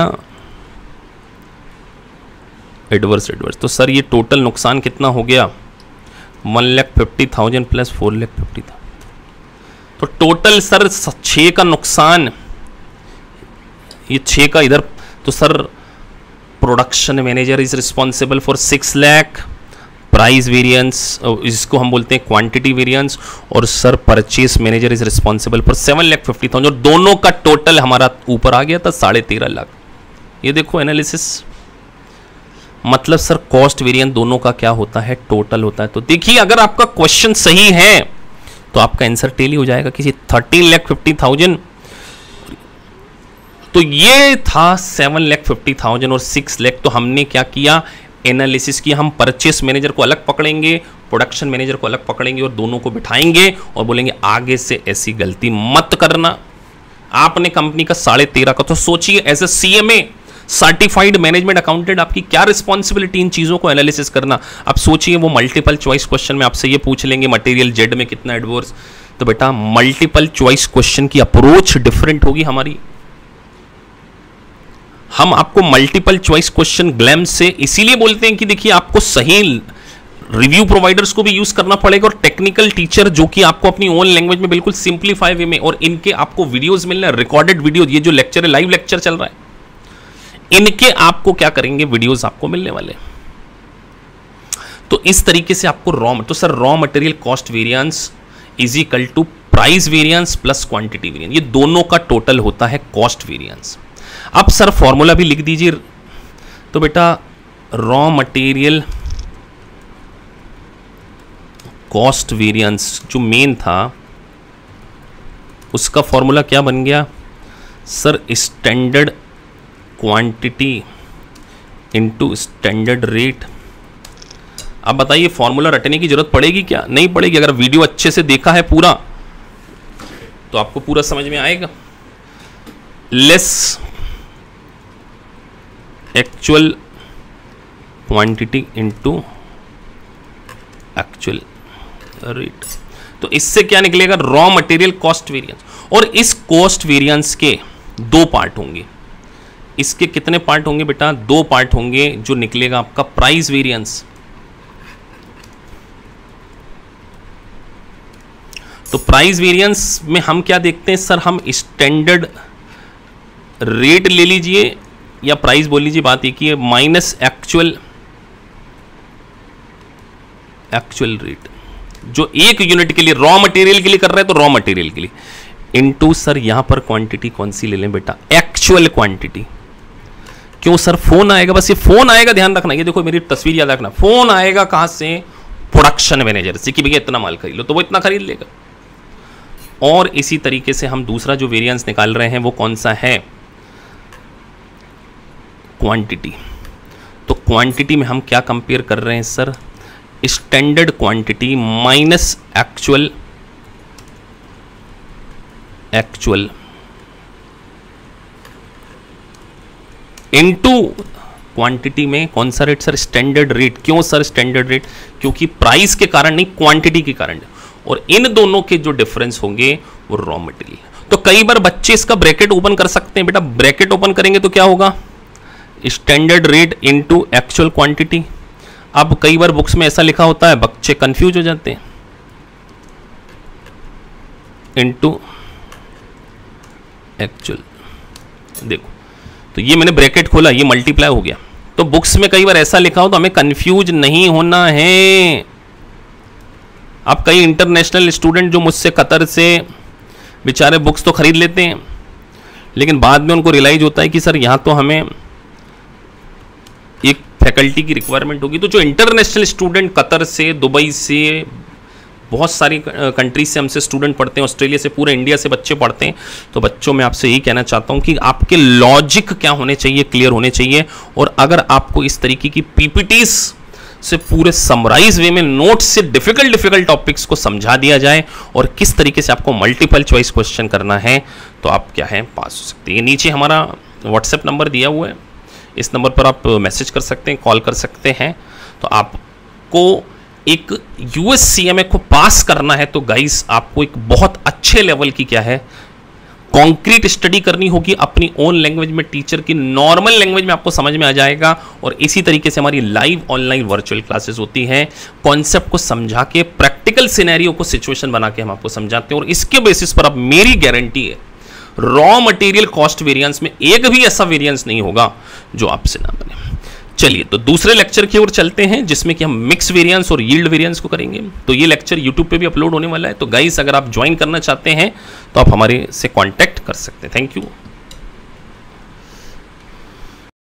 एडवर्स एडवर्स। तो सर ये टोटल नुकसान कितना हो गया, one lakh fifty thousand plus four lakh fifty था। तो टोटल सर छः का नुकसान, ये छः का इधर, तो sir production manager is responsible for six lakh, price variance इसको हम बोलते हैं क्वांटिटी वेरिएंस, और sir purchase manager is responsible for seven lakh fifty thousand, और दोनों का टोटल हमारा ऊपर आ गया था साढ़े तेरह लाख। ये देखो एनालिसिस, मतलब सर कॉस्ट वेरिएंस दोनों का क्या होता है, टोटल होता है। तो देखिए अगर आपका क्वेश्चन सही है तो आपका आंसर टेली हो जाएगा किसी थर्टीन लाख फिफ्टी थाउजेंड, तो ये था सेवन लाख फिफ्टी थाउजेंड और सिक्स लाख। तो हमने क्या किया, एनालिसिस किया, हम परचेस मैनेजर को अलग पकड़ेंगे, प्रोडक्शन मैनेजर को अलग पकड़ेंगे और दोनों को बिठाएंगे और बोलेंगे आगे से ऐसी गलती मत करना। आपने कंपनी का साढ़े तेरह का, तो सोचिए as a CMA certified management accountant आपकी क्या रिस्पॉन्सिबिलिटी इन चीजों को एनालिसिस करना। अब सोचिए वो मल्टीपल चॉइस क्वेश्चन में आपसे ये पूछ लेंगे मटेरियल जेड में कितना एडवर्स, तो बेटा मल्टीपल चॉइस क्वेश्चन की अप्रोच डिफरेंट होगी हमारी। हम आपको मल्टीपल चॉइस क्वेश्चन ग्लैम्स से इसीलिए बोलते हैं कि देखिए आपको सही रिव्यू प्रोवाइडर्स को भी यूज करना पड़ेगा और टेक्निकल टीचर जो कि आपको अपनी ओन लैंग्वेज में बिल्कुल सिंप्लीफाई वे में, और इनके आपको वीडियोस मिल रहे हैं, रिकॉर्डेड वीडियो, ये जो लेक्चर है लाइव लेक्चर चल रहा है, इनके आपको क्या करेंगे वीडियोस आपको मिलने वाले। तो इस तरीके से आपको रॉ, तो sir raw material cost variance is equal to price variance plus quantity variance, ये दोनों का टोटल होता है कॉस्ट वेरिएंस। अब सर फॉर्मूला भी लिख दीजिए, तो बेटा रॉ मटेरियल कॉस्ट वेरिएंस जो मेन था उसका फॉर्मूला क्या बन गया sir, standard quantity into standard rate. अब बताइए फॉर्मूला रटने की जरूरत पड़ेगी क्या, नहीं पड़ेगी। अगर वीडियो अच्छे से देखा है पूरा तो आपको पूरा समझ में आएगा। Less actual quantity into actual rate, तो इससे क्या निकलेगा, रॉ मटेरियल कॉस्ट वेरिएंस। और इस कॉस्ट वेरिएंस के दो पार्ट होंगे, इसके कितने पार्ट होंगे बेटा, दो पार्ट होंगे। जो निकलेगा आपका प्राइस वेरिएंस, तो प्राइस वेरिएंस में हम क्या देखते हैं सर, हम स्टैंडर्ड रेट ले लीजिए या प्राइस बोल लीजिए, बात एक ही है, माइनस एक्चुअल एक्चुअल रेट जो एक यूनिट के लिए रॉ मटेरियल के लिए कर रहे हैं, तो रॉ मटेरियल के लिए इनटू सर यहां पर क्वांटिटी कौन सी ले लें बेटा, एक्चुअल क्वांटिटी। क्यों सर, फोन आएगा, बस ये फोन आएगा, ध्यान रखना, ये देखो मेरी तस्वीर याद रखना, फोन आएगा कहां से, प्रोडक्शन मैनेजर से कि भैया इतना माल खरीद लो, तो वो इतना खरीद लेगा। और इसी तरीके से हम दूसरा जो वेरिएंस निकाल रहे हैं वो कौन सा है, क्वांटिटी। तो क्वांटिटी में हम क्या कंपेयर कर रहे हैं sir, standard quantity minus actual actual into quantity में कौन सा रेट सर, स्टैंडर्ड रेट। क्यों सर स्टैंडर्ड रेट, क्योंकि प्राइस के कारण नहीं, क्वांटिटी के कारण। और इन दोनों के जो डिफरेंस होंगे वो रॉ मटेरियल। तो कई बार बच्चे इसका ब्रैकेट ओपन कर सकते हैं बेटा, ब्रैकेट ओपन करेंगे तो क्या होगा, standard rate into actual quantity. अब कई बार बुक्स में ऐसा लिखा होता है, बच्चे कंफ्यूज हो जाते हैं। इनटू एक्चुअल, देखो तो ये मैंने ब्रैकेट खोला, ये मल्टीप्लाई हो गया। तो बुक्स में कई बार ऐसा लिखा हो तो हमें कंफ्यूज नहीं होना है। अब कई इंटरनेशनल स्टूडेंट जो मुझसे कतर से बेचारे बुक्स तो खरीद लेते हैं, लेकिन बाद में उनको रियलाइज होता है कि सर यहाँ तो हमें एक फैकल्टी की रिक्वायरमेंट होगी। तो जो इंटरनेशनल स्टूडेंट कतर से, दुबई से, बहुत सारी कंट्रीज से हमसे स्टूडेंट पढ़ते हैं, ऑस्ट्रेलिया से, पूरे इंडिया से बच्चे पढ़ते हैं, तो बच्चों में आपसे यही कहना चाहता हूं कि आपके लॉजिक क्या होने चाहिए, क्लियर होने चाहिए। और अगर आपको इस तरीके की पीपीटीज से पूरे समराइज वे में नोट्स से डिफिकल्ट डिफिकल्ट टॉपिक्स को समझा दिया जाए और किस तरीके से आपको मल्टीपल चॉइस क्वेश्चन करना है, तो आप क्या है पास हो सकते हैं। नीचे हमारा व्हाट्सएप नंबर दिया हुआ है, इस नंबर पर आप मैसेज कर सकते हैं, कॉल कर सकते हैं। तो आपको एक यूएससीएमए को पास करना है तो गाइस आपको एक बहुत अच्छे लेवल की क्या है कॉन्क्रीट स्टडी करनी होगी अपनी ओन लैंग्वेज में। टीचर की नॉर्मल लैंग्वेज में आपको समझ में आ जाएगा। और इसी तरीके से हमारी लाइव ऑनलाइन वर्चुअल क्लासेस होती हैं, कॉन्सेप्ट को समझा के, प्रैक्टिकल सिनेरियो को सिचुएशन बना के हम आपको समझाते हैं। और इसके बेसिस पर अब मेरी गारंटी है, रॉ मटेरियल कॉस्ट वेरिएंस में एक भी ऐसा वेरिएंस नहीं होगा जो आपसे ना बने। चलिए तो दूसरे लेक्चर की ओर चलते हैं, जिसमें कि हम मिक्स वेरिएंस और यील्ड वेरिएंस को करेंगे। तो ये लेक्चर यूट्यूब पे भी अपलोड होने वाला है। तो गाइस अगर आप ज्वाइन करना चाहते हैं तो आप हमारे से कांटेक्ट कर सकते हैं। Thank you.